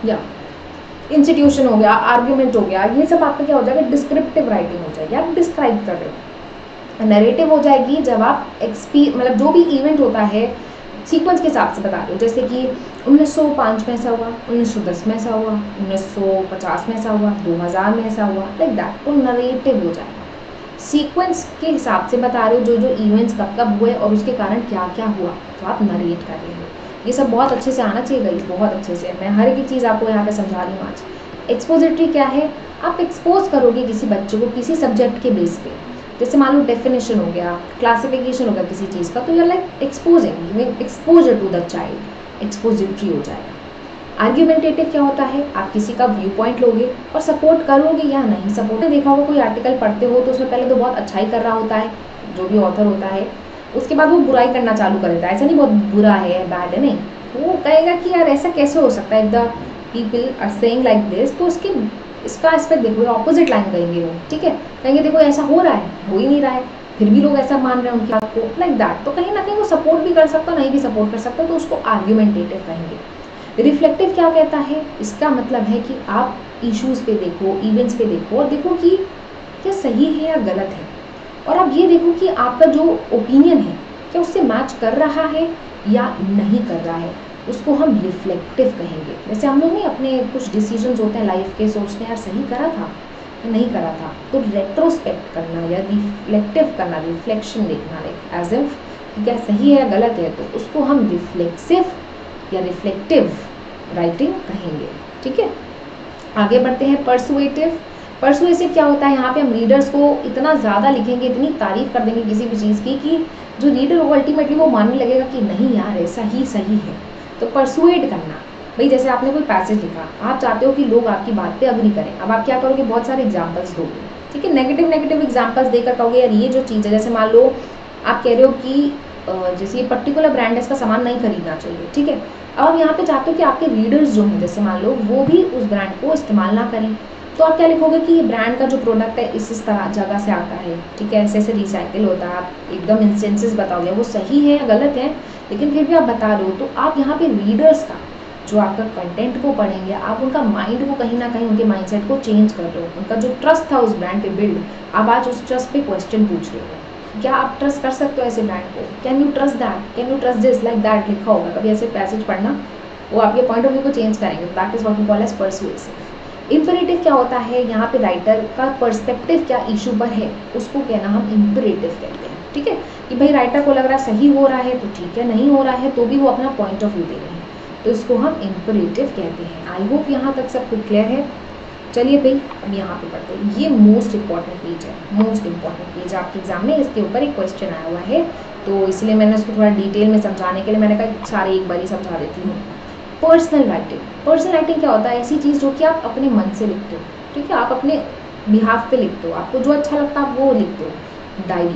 या इंस्टीट्यूशन हो गया, आर्ग्यूमेंट हो गया, ये सब आपका क्या हो जाएगा, डिस्क्रिप्टिव राइटिंग हो जाएगी, आप डिस्क्राइब कर रहे हो। नरेटिव हो जाएगी जब आप एक्सपी मतलब जो भी इवेंट होता है सीक्वेंस के हिसाब से बता रहे हो, जैसे कि उन्नीस सौ पाँच में ऐसा हुआ, उन्नीस सौ दस में ऐसा हुआ, उन्नीस सौ पचास में ऐसा हुआ, दो हज़ार में ऐसा हुआ, लाइक दैट, तो नरेटिव हो जाएगा। सीक्वेंस के हिसाब से बता रहे हो जो जो इवेंट्स कब कब हुए और उसके कारण क्या क्या हुआ, तो आप नरेट कर रहे हो। ये सब बहुत अच्छे से आना चाहिए गाइस, बहुत अच्छे से। मैं हर एक चीज़ आपको यहाँ पे समझा रही हूँ आज। एक्सपोजिटरी क्या है, आप एक्सपोज करोगे किसी बच्चे को किसी सब्जेक्ट के बेस पे, जैसे मान लो डेफिनेशन हो गया, क्लासिफिकेशन हो गया किसी चीज़ का, तो you are like exposing, giving exposure to the child, expository हो जाएगा। आर्ग्यूमेंटेटिव क्या होता है, आप किसी का व्यू पॉइंट लोगे और सपोर्ट करोगे या नहीं। सपोर्ट देखा होगा, कोई आर्टिकल पढ़ते हो तो उसमें पहले तो बहुत अच्छाई कर रहा होता है जो भी ऑथर होता है, उसके बाद वो बुराई करना चालू कर देता है, ऐसा नहीं बहुत बुरा है, बैड है, नहीं, वो कहेगा कि यार ऐसा कैसे हो सकता है, the people are saying like this, तो उसके इसका एस्पेक्ट देखो, ऑपोजिट लाइन कहेंगे वो, ठीक है, कहेंगे देखो ऐसा हो रहा है, हो ही नहीं रहा है, फिर भी लोग ऐसा मान रहे हैं उनकी बात को, लाइक दैट। तो कहीं ना कहीं वो सपोर्ट भी कर सकता, नहीं भी सपोर्ट कर सकता, तो उसको आर्ग्यूमेंटेटिव कहेंगे। रिफ्लेक्टिव क्या कहता है, इसका मतलब है कि आप इश्यूज पे देखो, इवेंट्स पे देखो और देखो कि क्या सही है या गलत है, और आप ये देखो कि आपका जो ओपिनियन है क्या उससे मैच कर रहा है या नहीं कर रहा है, उसको हम रिफ्लेक्टिव कहेंगे। जैसे हम लोग नहीं अपने कुछ डिसीजंस होते हैं लाइफ के, सोचते हैं यार सही करा था या नहीं करा था, तो रेट्रोस्पेक्ट करना या रिफ्लेक्टिव करना, रिफ्लेक्शन देखना, लाइक एज इफ क्या सही है या गलत है, तो उसको हम रिफ्लेक्सिव या रिफ्लेक्टिव राइटिंग कहेंगे, ठीक है। आगे बढ़ते हैं, परसुएटिव। परसुएसिव क्या होता है, यहाँ पे हम रीडर्स को इतना ज़्यादा लिखेंगे, इतनी तारीफ कर देंगे किसी भी चीज़ की कि जो रीडर होगा अल्टीमेटली वो मानने लगेगा कि नहीं यार ऐसा ही सही है। तो परसुएट करना, भाई जैसे आपने कोई पैसेज लिखा, आप चाहते हो कि लोग आपकी बात पे अग्री करें, अब आप क्या करोगे, बहुत सारे एग्जाम्पल्स दोगे, ठीक है, नेगेटिव नेगेटिव एग्जाम्पल्स देकर कहोगे यार ये जो चीज़ है, जैसे मान लो आप कह रहे हो कि जैसे ये पर्टिकुलर ब्रांड है इसका सामान नहीं खरीदना चाहिए, ठीक है, अब आप यहाँ पे चाहते हो कि आपके रीडर्स जो हैं जैसे मान लो वो भी उस ब्रांड को इस्तेमाल ना करें, तो आप क्या लिखोगे कि ये ब्रांड का जो प्रोडक्ट है इस इस तरह जगह से आता है, ठीक है, ऐसे ऐसे रिसाइकिल होता है, आप एकदम इंस्टेंसेस बताओगे, वो सही है या गलत है, लेकिन फिर भी आप बता रहे हो, तो आप यहाँ पे रीडर्स का जो आपका कंटेंट को पढ़ेंगे, आप उनका माइंड को कहीं ना कहीं उनके माइंडसेट को चेंज कर रहे हो, उनका जो ट्रस्ट था उस ब्रांड पे बिल्ड, आप आज उस ट्रस्ट पे क्वेश्चन पूछ रहे हो, क्या आप ट्रस्ट कर सकते हो ऐसे ब्रांड को, can you trust that, can you trust this, like that लिखा होगा, कभी ऐसे पैसेज पढ़ना, वो आपके पॉइंट ऑफ व्यू को चेंज करेंगे, that is what we call as persuasive. Imperative क्या होता है, यहाँ पे राइटर का पर्सपेक्टिव क्या इशू पर है, उसको कहना हम इंपरेटिव कहते हैं, ठीक है, कि भाई राइटर को लग रहा है सही हो रहा है तो ठीक है, नहीं हो रहा है तो भी वो अपना पॉइंट ऑफ व्यू दे रहे हैं, तो इसको हम इंपरेटिव कहते हैं। आई होप यहाँ तक सब कुछ क्लियर है। चलिए भाई अब यहाँ पे पढ़ते हैं, ये मोस्ट इंपॉर्टेंट पेज है, मोस्ट इंपॉर्टेंट पेज आपके एग्जाम में, इसके ऊपर एक क्वेश्चन आया हुआ है, तो इसलिए मैंने उसको थोड़ा डिटेल में समझाने के लिए मैंने कहा सारे एक बार ही समझा देती हूँ। पर्सनल राइटिंग, पर्सनल राइटिंग क्या होता है, ऐसी चीज़ जो कि आप अपने मन से लिखते हो, ठीक है, आप अपने बिहाफ पे लिखते हो, आपको जो अच्छा लगता है आप वो लिखते हो। डायरी,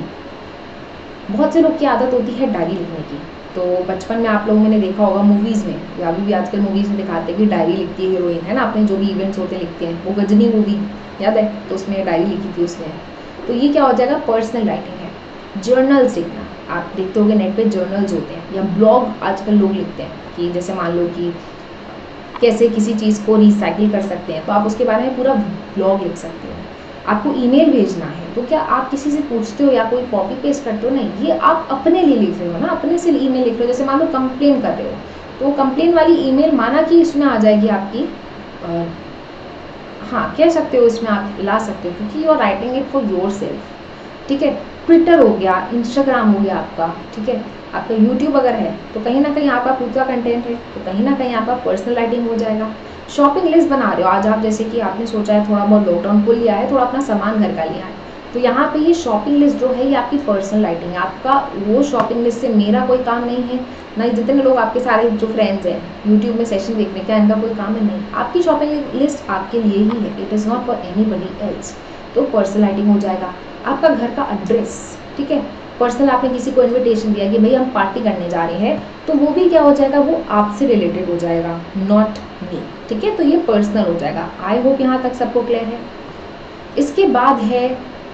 बहुत से लोग की आदत होती है डायरी लिखने की, तो बचपन में आप लोगों ने देखा होगा मूवीज़ में, या अभी भी आजकल मूवीज़ में दिखाते हैं कि डायरी लिखती है हीरोइन, है ना, अपने जो भी इवेंट्स होते लिखते हैं, वो गजनी मूवी याद है, तो उसमें डायरी लिखी थी उसने, तो ये क्या हो जाएगा, पर्सनल राइटिंग है। जर्नल्स लिखना, आप देखते होंगे नेट पे जर्नल्स होते हैं, या ब्लॉग आजकल लोग लिखते हैं कि जैसे मान लो कि कैसे किसी चीज़ को रिसाइकिल कर सकते हैं, तो आप उसके बारे में पूरा ब्लॉग लिख सकते हो। आपको ईमेल भेजना है तो क्या आप किसी से पूछते हो या कोई कॉपी पेस्ट करते हो, नहीं, ये आप अपने लिए लिख रहे हो ना, अपने से ईमेल लिख रहे हो। जैसे मान लो कंप्लेन कर रहे हो, तो कंप्लेन वाली ईमेल माना कि इसमें आ जाएगी आपकी, आ, हाँ कह सकते हो, इसमें आप ला सकते हो क्योंकि you are writing it for yourself, ठीक है। ट्विटर हो गया, इंस्टाग्राम हो गया आपका, ठीक है, आपका यूट्यूब अगर है तो कहीं ना कहीं आपका खुद का कंटेंट है, तो कहीं ना कहीं आपका पर्सनल राइटिंग हो जाएगा। शॉपिंग लिस्ट बना रहे हो आज आप, जैसे कि आपने सोचा है थोड़ा बहुत लॉकडाउन खुल लिया है, थोड़ा अपना सामान घर का लिया है, तो यहाँ पे ये शॉपिंग लिस्ट जो है ये आपकी पर्सनल राइटिंग है। आपका वो शॉपिंग लिस्ट से मेरा कोई काम नहीं है, ना जितने लोग आपके सारे जो फ्रेंड्स हैं यूट्यूब में सेशन देखने का इनका कोई काम है, नहीं, आपकी शॉपिंग लिस्ट आपके लिए ही है, it is not for anybody else, तो पर्सनल राइटिंग हो जाएगा। आपका घर का एड्रेस, ठीक है, पर्सनल आपने किसी को इन्विटेशन दिया कि भाई हम पार्टी करने जा रहे हैं, तो वो भी क्या हो जाएगा, वो आपसे रिलेटेड हो जाएगा, नॉट मी, ठीक है, तो ये पर्सनल हो जाएगा। आई होप यहाँ तक सबको क्लियर है। इसके बाद है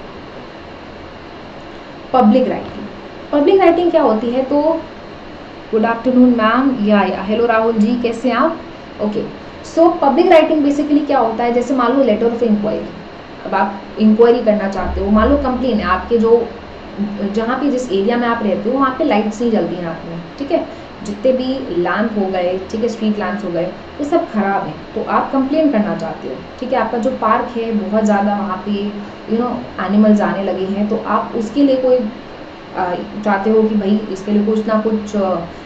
पब्लिक राइटिंग। पब्लिक राइटिंग क्या होती है, तो गुड आफ्टरनून मैम, या हेलो राहुल जी, कैसे हैं आप, okay. So public writing basically क्या होता है, जैसे मान लो लेटर ऑफ इंक्वायरी, अब आप इंक्वायरी करना चाहते हो, मान लो कंप्लेन है आपके जो जहाँ पे जिस एरिया में आप रहते हो वहाँ पे लाइट्स नहीं जलती हैं रात में, ठीक है, जितने भी लैंप हो गए, ठीक है, स्ट्रीट लैंप्स हो गए, ये सब खराब हैं, तो आप कंप्लेन करना चाहते हो, ठीक है, आपका जो पार्क है बहुत ज़्यादा वहाँ पे यू नो एनिमल्स आने लगे हैं, तो आप उसके लिए कोई आ, चाहते हो कि भाई इसके लिए कुछ ना कुछ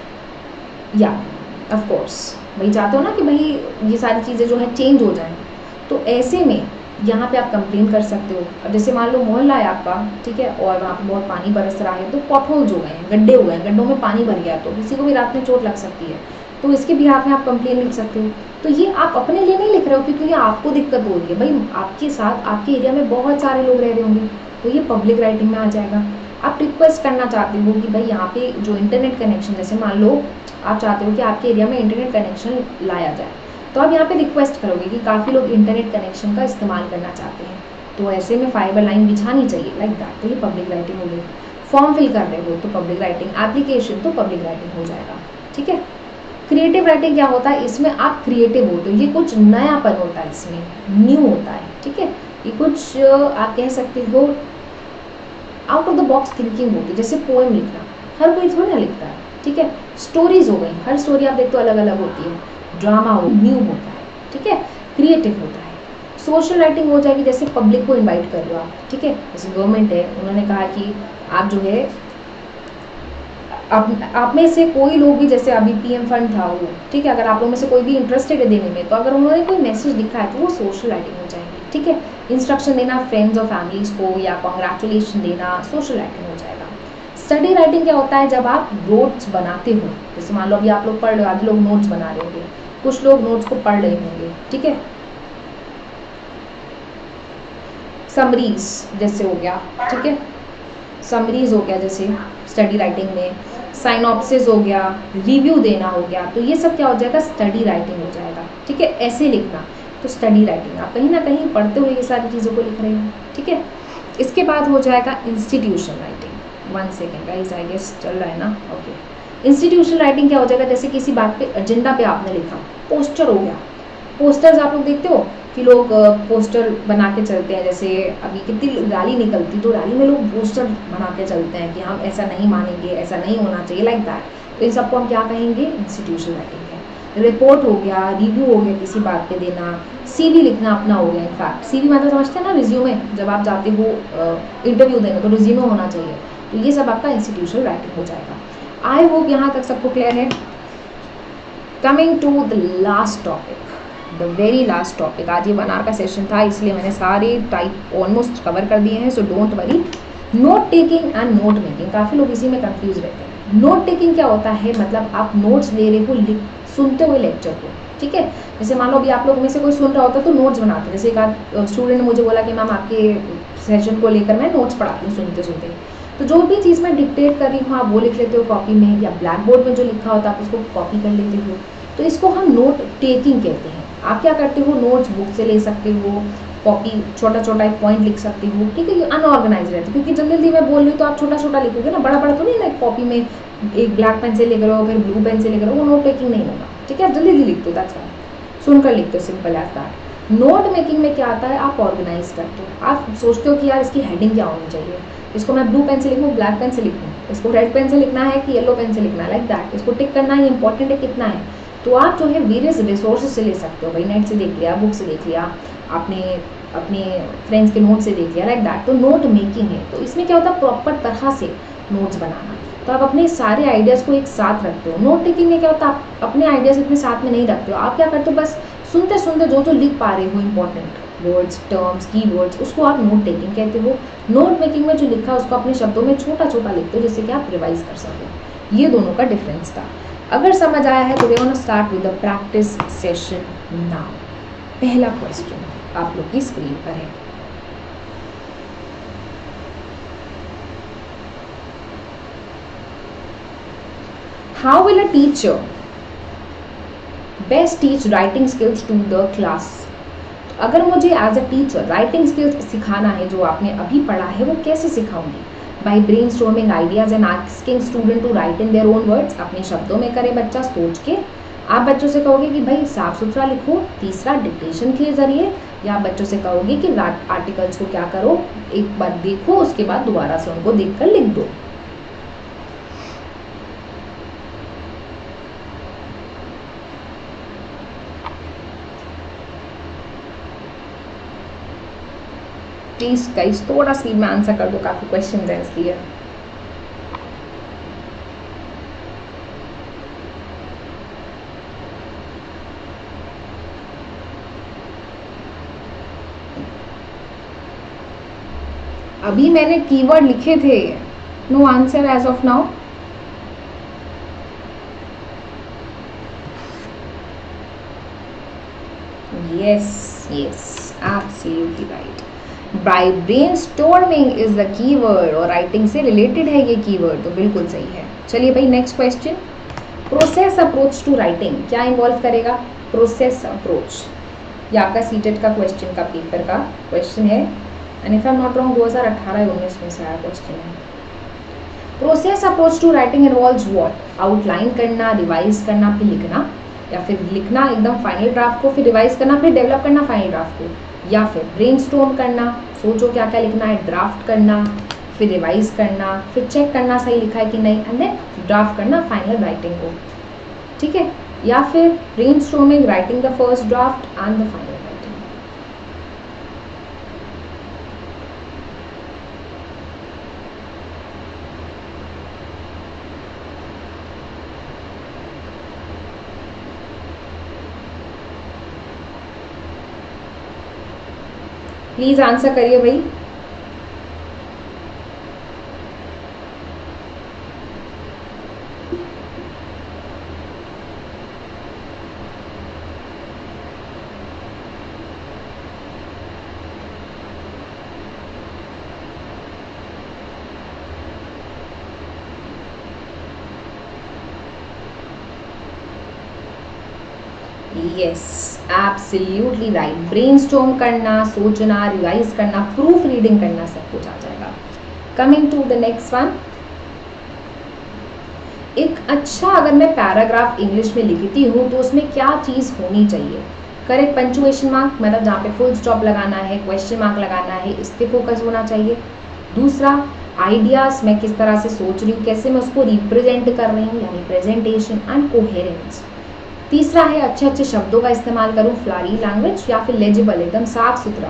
या ऑफ कोर्स भाई चाहते हो ना कि भाई ये सारी चीज़ें जो है चेंज हो जाएं, तो ऐसे में यहाँ पे आप कंप्लेन कर सकते हो। अब जैसे मान लो मोहल्ला है आपका, ठीक है, और वहाँ पे बहुत पानी बरस रहा है, तो पॉटहोल्स हो गए हैं, गड्ढे हो गए हैं, गड्ढों में पानी भर गया, तो किसी को भी रात में चोट लग सकती है, तो इसके बिहाफ में आप कंप्लेन लिख सकते हो। तो ये आप अपने लिए नहीं लिख रहे हो क्योंकि ये आपको दिक्कत हो रही है, भाई आपके साथ आपके एरिया में बहुत सारे लोग रह रहे होंगे, तो ये पब्लिक राइटिंग में आ जाएगा। आप रिक्वेस्ट करना चाहते हो कि भाई यहाँ पे जो इंटरनेट कनेक्शन, जैसे मान लो आप चाहते हो कि आपके एरिया में इंटरनेट कनेक्शन लाया जाए, तो आप यहाँ पे रिक्वेस्ट करोगे कि काफ़ी लोग इंटरनेट कनेक्शन का इस्तेमाल करना चाहते हैं, तो ऐसे में फाइबर लाइन बिछानी चाहिए, लाइक दैट, तो ये पब्लिक राइटिंग हो गई। फॉर्म फिल कर रहे हो तो पब्लिक राइटिंग, एप्लीकेशन तो पब्लिक राइटिंग हो जाएगा, ठीक है। क्रिएटिव राइटिंग क्या होता है, इसमें आप क्रिएटिव होते हो, ये कुछ नयापन होता है, इसमें न्यू होता है, ठीक है, ये कुछ आप कह सकते हो out of the box thinking होती है, जैसे पोएम लिखना, हर कोई थोड़ी ना लिखता है, ठीक है। स्टोरीज हो गई, हर स्टोरी आप देखते हो अलग अलग होती है। ड्रामा हो, न्यू होता है, ठीक है, क्रिएटिव होता है। सोशल राइटिंग हो जाएगी, जैसे पब्लिक को इनवाइट कर लो आप, ठीक है, जैसे गवर्नमेंट है, उन्होंने कहा कि आप जो है आप, आप में से कोई लोग भी, जैसे अभी पीएम फंड था वो, ठीक है, अगर आप लोग में से कोई भी इंटरेस्टेड है देने में, तो अगर उन्होंने कोई मैसेज लिखा है तो वो सोशल राइटिंग हो जाएगी, ठीक है। इंस्ट्रक्शन देना फ्रेंड्स और फैमिलीज को या कॉन्ग्रेचुलेशन देना, सोशल राइटिंग हो जाएगा। स्टडी राइटिंग क्या होता है, जब आप नोट्स बनाते हो, जैसे मान लो अभी आप लोग पढ़ रहे हो, आधे लोग नोट्स बना रहे होंगे, कुछ लोग नोट्स को पढ़ रहे होंगे, ठीक है। समरीज जैसे हो गया, ठीक है, समरीज हो गया जैसे स्टडी राइटिंग में, साइनॉप्सिस हो गया, रिव्यू देना हो गया, तो ये सब क्या हो जाएगा, स्टडी राइटिंग हो जाएगा, ठीक है। ऐसे लिखना तो स्टडी राइटिंग, आप कहीं ना कहीं पढ़ते हुए ये सारी चीज़ों को लिख रहे हो, ठीक है। इसके बाद हो जाएगा institution writing. One second guys, I guess चल रहा है ना, ओके। इंस्टीट्यूशन राइटिंग क्या हो जाएगा, जैसे किसी बात पे एजेंडा पे आपने लिखा, पोस्टर हो गया, पोस्टर्स आप लोग देखते हो कि लोग पोस्टर बना के चलते हैं, जैसे अभी कितनी रैली निकलती, तो रैली में लोग पोस्टर बना के चलते हैं कि हम ऐसा नहीं मानेंगे, ऐसा नहीं होना चाहिए, लाइक दैट, तो इन सबको हम क्या कहेंगे, इंस्टीट्यूशन राइटिंग है। रिपोर्ट हो गया, रिव्यू हो गया, किसी बात पे देना, सीवी लिखना अपना हो गया, इनफैक्ट सीवी मतलब समझते हैं ना, रिज्यूमे, जब आप जाते हो इंटरव्यू देने तो रिज्यूमे होना चाहिए, तो ये सब आपका इंस्टीट्यूशनल राइटिंग हो जाएगा। आई होप यहाँ तक सबको क्लियर है। Coming to the last topic, the very last topic, आज ये वन आवर का सेशन था इसलिए मैंने सारे टाइप ऑलमोस्ट कवर कर दिए हैं, so don't worry. Note taking and note making, काफ़ी लोग इसी में कंफ्यूज रहते हैं। नोट टेकिंग क्या होता है, मतलब आप नोट्स ले रहे हो सुनते हुए लेक्चर को, ठीक है। जैसे मान लो अभी आप लोगों में से कोई सुन रहा होता है तो नोट्स बनाते हैं, जैसे एक आध स्टूडेंट ने मुझे बोला कि मैम आपके सेशन को लेकर मैं नोट्स पढ़ाती हूँ सुनते सुनते, तो जो भी चीज़ मैं डिक्टेट कर रही हूँ आप वो लिख लेते हो कॉपी में, या ब्लैक बोर्ड में जो लिखा होता है आप उसको कॉपी कर लेते हो, तो इसको हम नोट टेकिंग कहते हैं। आप क्या करते हो, नोट्स बुक से ले सकते हो, कॉपी छोटा छोटा एक पॉइंट लिख सकते हो, ठीक है, ये अनऑर्गेनाइज रहते, क्योंकि जल्दी जल्दी मैं बोल रही हूँ तो आप छोटा छोटा लिखोगे ना, बड़ा बड़ा तो नहीं ना कॉपी में एक ब्लैक पेन से लेकर हो फिर ब्लू पेन से लेकर हो, वो नोट टेकिंग नहीं होगा, ठीक है, आप जल्दी जल्दी लिखते हो, दैट्स व्हाई सुनकर लिखते हो, simple as that. Note making में क्या आता है, आप ऑर्गेनाइज करते हो, आप सोचते हो कि यार इसकी हेडिंग क्या होनी चाहिए, इसको मैं ब्लू पेन से लिखूँ, ब्लैक पेन से लिखूँ, इसको रेड पेन से लिखना है कि येलो पेन से लिखना है, लाइक दैट, इसको टिक करना है, इंपॉर्टेंट है कितना है, तो आप जो है वेरियस रिसोर्सेज से ले सकते हो, भाई नेट से देख लिया, बुक से देख लिया, आपने अपने फ्रेंड्स के नोट से देख लिया, लाइक दैट, तो नोट मेकिंग है। तो इसमें क्या होता है, प्रॉपर तरह से नोट्स बनाना, तो आप अपने सारे आइडियाज़ को एक साथ रखते हो। नोट टेकिंग में क्या होता है, आप अपने आइडियाज़ इतने साथ में नहीं रखते हो, आप क्या करते हो, बस सुनते सुनते जो जो लिख पा रहे हो इंपॉर्टेंट वर्ड्स, टर्म्स, कीवर्ड्स, उसको आप नोट टेकिंग कहते हो। नोट मेकिंग में जो लिखा है उसको अपने शब्दों में छोटा छोटा लिखते हो, जिससे कि आप रिवाइज कर सको। ये दोनों का डिफरेंस था। अगर समझ आया है तो we want to start with the practice session now. पहला क्वेश्चन आप लोग की स्क्रीन पर है। How will a teacher best teach writing skills to the class? अगर मुझे as a teacher writing skills सिखाना है, जो आपने अभी पढ़ा है, वो कैसे सिखाऊंगी? By brainstorming ideas and asking student to write in their own words, अपने शब्दों में करे बच्चा सोच के, आप बच्चों से कहोगे कि भाई साफ सुथरा लिखो, तीसरा डिक्टेशन के जरिए, या आप बच्चों से कहोगे कि आर्टिकल्स को क्या करो, एक बार देखो उसके बाद दोबारा से उनको देखकर लिख दो। प्लीज गाइस थोड़ा स्पीड में आंसर कर दो, काफी क्वेश्चन है इसलिए। अभी मैंने कीवर्ड लिखे थे। No answer as of now. Yes yes absolutely right. By brainstorming is the keyword, और राइटिंग से रिलेटेड है ये कीवर्ड, तो बिल्कुल सही है। चलिए भाई next question, process approach to writing क्या इन्वॉल्व करेगा? प्रोसेस अप्रोच, ये आपका सीटेट का क्वेश्चन का पेपर का क्वेश्चन है, and if I am not wrong दो हज़ार अठारह या उन्नीस में से आया क्वेश्चन है। Process approach to writing involves what? Outline करना, रिवाइज करना, फिर लिखना, या फिर लिखना एकदम फाइनल ड्राफ्ट को, फिर रिवाइज करना, फिर डेवलप करना फाइनल ड्राफ्ट को, या फिर ब्रेनस्टॉर्म करना, सोचो क्या क्या लिखना है, ड्राफ्ट करना, फिर रिवाइज करना, फिर चेक करना सही लिखा है कि नहीं, एंड देन ड्राफ्ट करना फाइनल राइटिंग को, ठीक है, या फिर brainstorming, writing the first draft and the final writing. Please answer करिए भाई। Yes absolutely right. ब्रेनस्टॉर्म करना, सोचना, रिवाइज करना, प्रूफ रीडिंग करना, सब कुछ आ जाएगा। Coming to the next one, एक अच्छा अगर मैं पैराग्राफ इंग्लिश में लिखती हूँ तो उसमें क्या चीज़ होनी चाहिए? करेक्ट पंचुएशन मार्क, मतलब जहाँ पे फुल स्टॉप लगाना है, क्वेश्चन मार्क लगाना है, इस पे फोकस होना चाहिए। दूसरा, आइडियाज मैं किस तरह से सोच रही हूँ, कैसे मैं उसको रिप्रेजेंट कर रही हूँ, यानी प्रेजेंटेशन एंड कोहेरेंस। तीसरा है अच्छे अच्छे शब्दों का इस्तेमाल करूँ, फ्लारी लैंग्वेज, या फिर लेजिबल एकदम साफ सुथरा।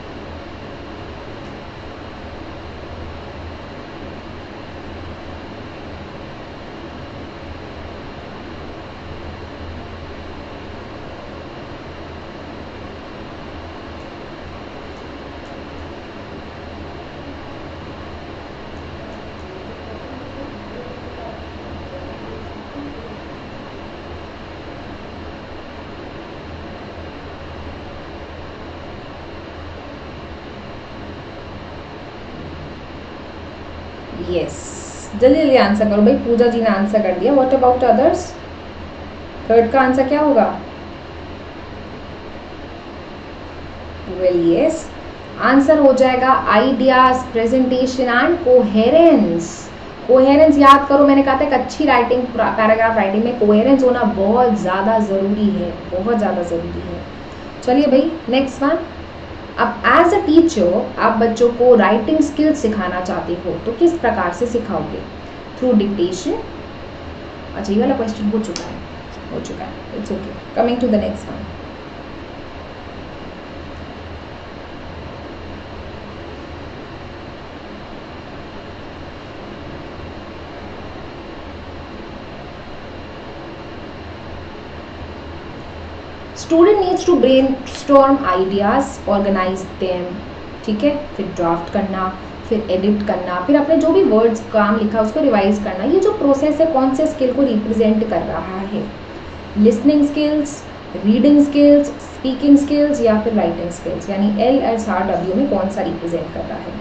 यस जल्दी जल्दी आंसर करो भाई, पूजा जी ने आंसर कर दिया। What about others? थर्ड का आंसर क्या होगा? वेल यस, आंसर हो जाएगा ideas, presentation and coherence. Coherence याद करो, मैंने कहा था एक अच्छी राइटिंग, पैराग्राफ राइटिंग में कोहेरेंस होना बहुत ज़्यादा ज़रूरी है, बहुत ज़्यादा ज़रूरी है। चलिए भाई नेक्स्ट वन, अब एज अ टीचर आप बच्चों को राइटिंग स्किल्स सिखाना चाहते हो तो किस प्रकार से सिखाओगे? Through dictation? अच्छा ये वाला क्वेश्चन हो चुका है, हो चुका है, it's okay. Coming to the next one, student needs to brainstorm ideas, organise them, ठीक है, फिर ड्राफ्ट करना, फिर एडिट करना, फिर अपने जो भी वर्ड्स काम लिखा उसको रिवाइज करना। ये जो प्रोसेस है कौन से स्किल को रिप्रेजेंट कर रहा है? Listening skills, reading skills, speaking skills, या फिर राइटिंग स्किल्स, यानी एल एस आर डब्ल्यू में कौन सा रिप्रेजेंट कर रहा है?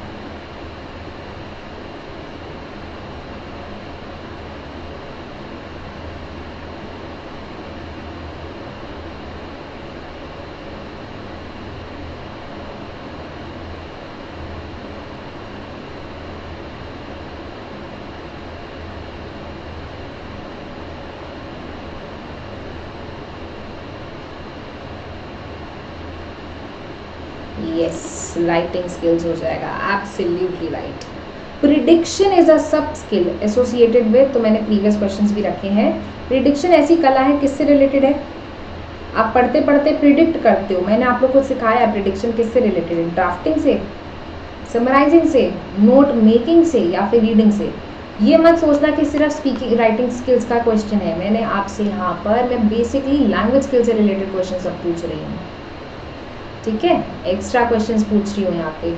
यस, राइटिंग स्किल्स हो जाएगा, absolutely right. Prediction is a sub skill associated with, तो मैंने प्रीवियस क्वेश्चंस भी रखे हैं। प्रिडिक्शन ऐसी कला है, किससे रिलेटेड है? आप पढ़ते पढ़ते प्रिडिक्ट करते हो। मैंने आप लोग को सिखाया है प्रिडिक्शन किससे रिलेटेड है, ड्राफ्टिंग से, समराइजिंग से, नोट मेकिंग से, या फिर रीडिंग से। ये मत सोचना कि सिर्फ स्पीकिंग राइटिंग स्किल्स का क्वेश्चन है। मैंने आपसे यहाँ पर मैं बेसिकली लैंग्वेज स्किल से रिलेटेड क्वेश्चन सब पूछ रही हूँ, ठीक है? एक्स्ट्रा क्वेश्चंस पूछ रही हूँ यहाँ पे।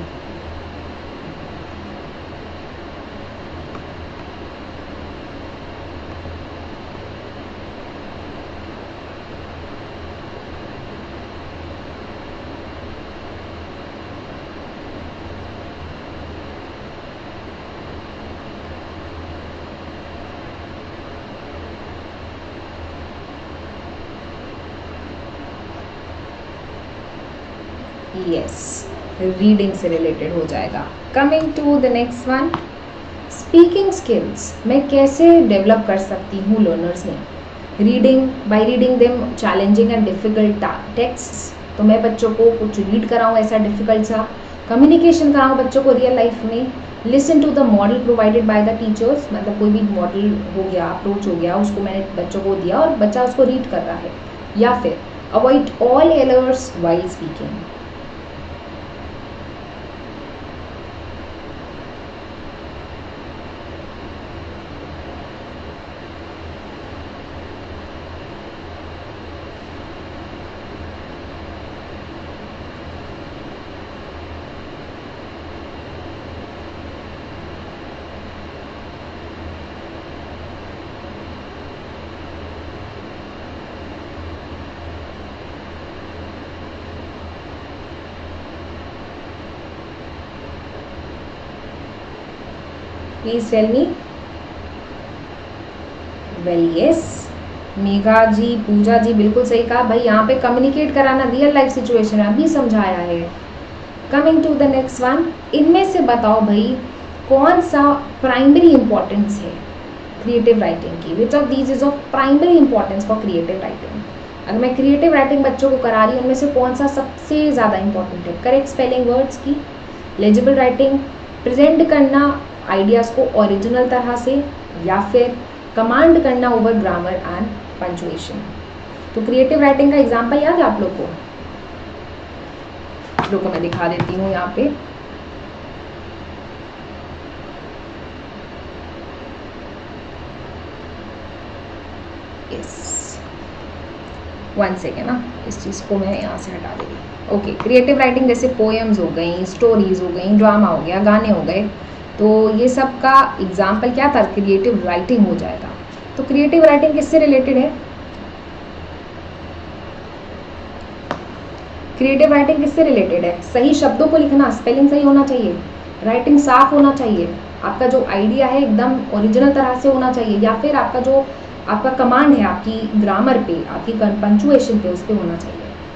यस, रीडिंग से रिलेटेड हो जाएगा। Coming to the next one, speaking skills मैं कैसे डेवलप कर सकती हूँ लर्नर्स में? Reading, by reading them challenging and difficult texts, तो मैं बच्चों को कुछ रीड कराऊँ ऐसा डिफिकल्ट सा, कम्युनिकेशन कराऊँ बच्चों को रियल लाइफ में, listen to the model provided by the teachers, मतलब कोई भी मॉडल हो गया, अप्रोच हो गया, उसको मैंने बच्चों को दिया और बच्चा उसको रीड कर रहा है, या फिर avoid all errors while speaking. Please tell me. Well yes, Megha ji, Pooja ji, बिल्कुल सही कहा भाई। यहाँ पे कम्युनिकेट कराना रियल लाइफ सिचुएशन है, अभी समझाया है। Coming to the next one, इनमें से बताओ भाई कौन सा प्राइमरी इंपॉर्टेंस है क्रिएटिव राइटिंग की? Which of these is of primary importance for creative writing? अगर मैं क्रिएटिव राइटिंग बच्चों को करा रही हूँ, उनमें से कौन सा सबसे ज़्यादा इंपॉर्टेंट है? करेक्ट स्पेलिंग वर्ड्स की, लेजिबल राइटिंग, प्रेजेंट करना आइडियाज़ को ओरिजिनल तरह से, या फिर कमांड करना ओवर ग्रामर एंड पंचुएशन। तो क्रिएटिव राइटिंग का एग्जाम्पल याद है आप लोग को? आप लोग को मैं दिखा देती हूँ यहाँ पे। यस, वन सेकेंड ना, इस चीज़ को मैं यहाँ से हटा देती। ओके, क्रिएटिव राइटिंग जैसे पोएम्स हो गई, स्टोरीज हो गई, ड्रामा हो गया, गाने हो गए, तो ये सब का एग्जाम्पल क्या था? क्रिएटिव राइटिंग हो जाएगा। तो क्रिएटिव राइटिंग किससे रिलेटेड है? क्रिएटिव राइटिंग किससे रिलेटेड है? सही शब्दों को लिखना, स्पेलिंग सही होना चाहिए, राइटिंग साफ होना चाहिए, आपका जो आइडिया है एकदम ओरिजिनल तरह से होना चाहिए, या फिर आपका जो आपका कमांड है आपकी ग्रामर पे, आपकी पंचुएशन पे, उस पे होना चाहिए।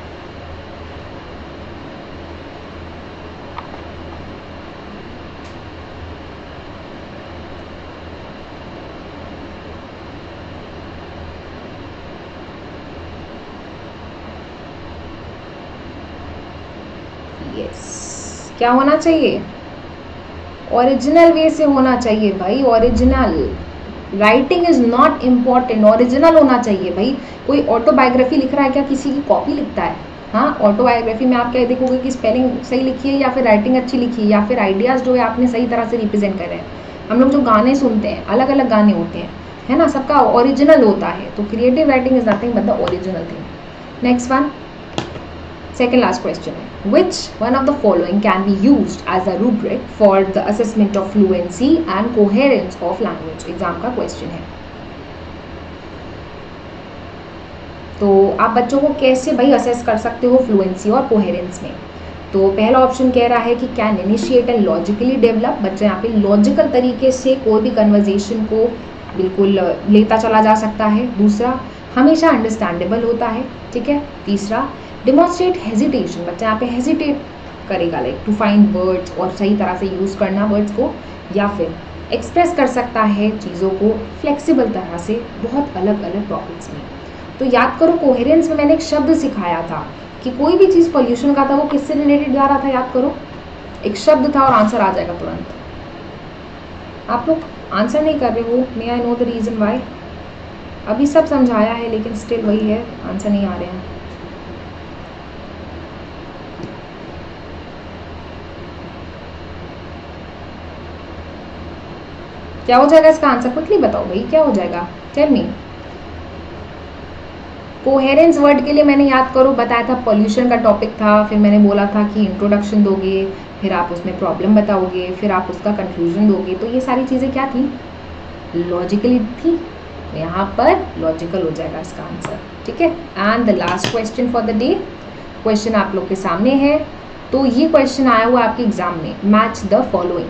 यस, क्या होना चाहिए? ओरिजिनल वे से होना चाहिए भाई, original. Writing is not important, original होना चाहिए भाई। कोई ऑटोबायोग्राफी लिख रहा है क्या? किसी की कॉपी लिखता है? हाँ, ऑटोबायोग्राफी में आप क्या देखोगे कि स्पेलिंग सही लिखी है या फिर राइटिंग अच्छी लिखी है, या फिर आइडियाज़ जो है आपने सही तरह से रिप्रेजेंट कर रहे हैं। हम लोग जो गाने सुनते हैं, अलग अलग गाने होते हैं, है ना, सबका ओरिजिनल होता है। तो creative writing is nothing but the original thing. Next one, second last question है, which one of the following can be used as a rubric for the assessment of fluency and coherence of language? Exam का question है। तो आप बच्चों को कैसे भाई assess कर सकते हो फ्लुएंसी और कोहेरेंस में? तो पहला ऑप्शन कह रहा है कि can initiate and logically develop, बच्चा यहाँ पे लॉजिकल तरीके से कोई भी कन्वर्जेशन को बिल्कुल लेता चला जा सकता है। दूसरा, हमेशा अंडरस्टैंडेबल होता है, ठीक है। तीसरा, डिमॉन्स्ट्रेट हेजिटेशन, बच्चा यहाँ पे हेजिटेट करेगा, लाइक टू फाइंड वर्ड्स, और सही तरह से यूज़ करना वर्ड्स को, या फिर एक्सप्रेस कर सकता है चीज़ों को फ्लेक्सिबल तरह से बहुत अलग अलग टॉपिक्स में। तो याद करो, कोहेरेंस में मैंने एक शब्द सिखाया था कि कोई भी चीज़ पॉल्यूशन का था वो किससे रिलेटेड जा रहा था, याद करो, एक शब्द था और आंसर आ जाएगा तुरंत। आप लोग आंसर नहीं कर रहे हो, may I know the reason why. अभी सब समझाया है लेकिन स्टिल वही है, आंसर नहीं आ रहे हैं। क्या हो जाएगा इसका आंसर, क्विकली बताओ भाई, क्या हो जाएगा, टेल मी। कोहेरेंस वर्ड के लिए मैंने, याद करो, बताया था पॉल्यूशन का टॉपिक था, फिर मैंने बोला था कि इंट्रोडक्शन दोगे, फिर आप उसमें प्रॉब्लम बताओगे, फिर आप उसका कंक्लूजन दोगे, तो ये सारी चीज़ें क्या थी, लॉजिकली थी। तो यहाँ पर लॉजिकल हो जाएगा इसका आंसर, ठीक है। And the last question for the day, question आप लोग के सामने है। तो ये क्वेश्चन आया हुआ आपके एग्जाम में, मैच द फॉलोइंग।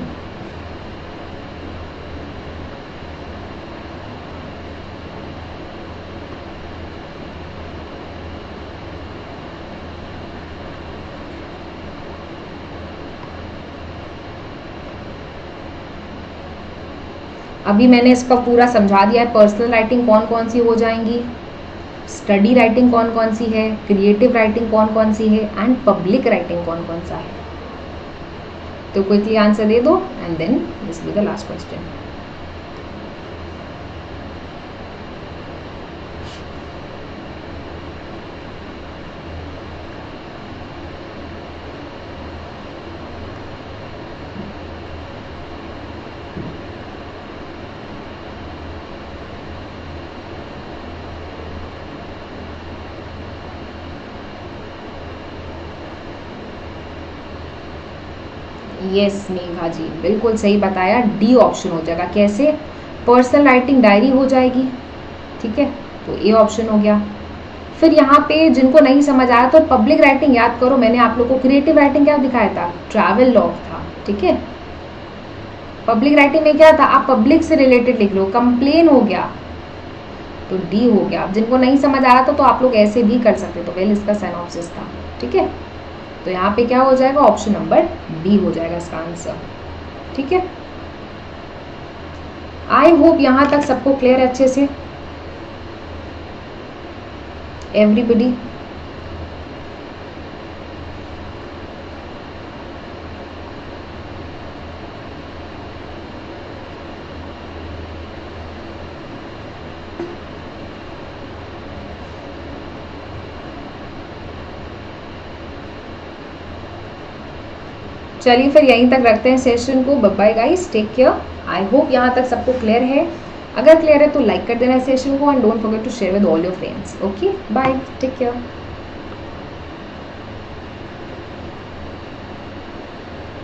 अभी मैंने इसका पूरा समझा दिया है, पर्सनल राइटिंग कौन कौन सी हो जाएंगी, स्टडी राइटिंग कौन कौन सी है, क्रिएटिव राइटिंग कौन कौन सी है, एंड पब्लिक राइटिंग कौन कौन सा है। तो क्विकली आंसर दे दो and then this will be the last question. Yes Megha ji, बिल्कुल सही बताया, डी ऑप्शन हो जाएगा। कैसे, पर्सनल राइटिंग डायरी हो जाएगी, ठीक है, तो ए ऑप्शन हो गया। फिर यहाँ पे जिनको नहीं समझ आया तो पब्लिक राइटिंग, याद करो मैंने आप लोगों को क्रिएटिव राइटिंग क्या दिखाया था, ट्रैवल लॉग था, ठीक है। पब्लिक राइटिंग में क्या था, आप पब्लिक से रिलेटेड लिख लो, कंप्लेन हो गया, तो डी हो गया। जिनको नहीं समझ आ रहा था तो आप लोग ऐसे भी कर सकते, तो वेल इसका सिनॉप्सिस था, ठीक है। तो यहाँ पे क्या हो जाएगा, ऑप्शन नंबर बी हो जाएगा इसका आंसर, ठीक है। आई होप यहाँ तक सबको क्लियर है अच्छे से, एवरीबडी। चलिए फिर यहीं तक रखते हैं सेशन को। Bye guys, take care. I hope यहाँ तक सबको क्लियर है। अगर क्लियर है तो लाइक कर देना सेशन को and don't forget to share with all your friends. Okay, bye, take care.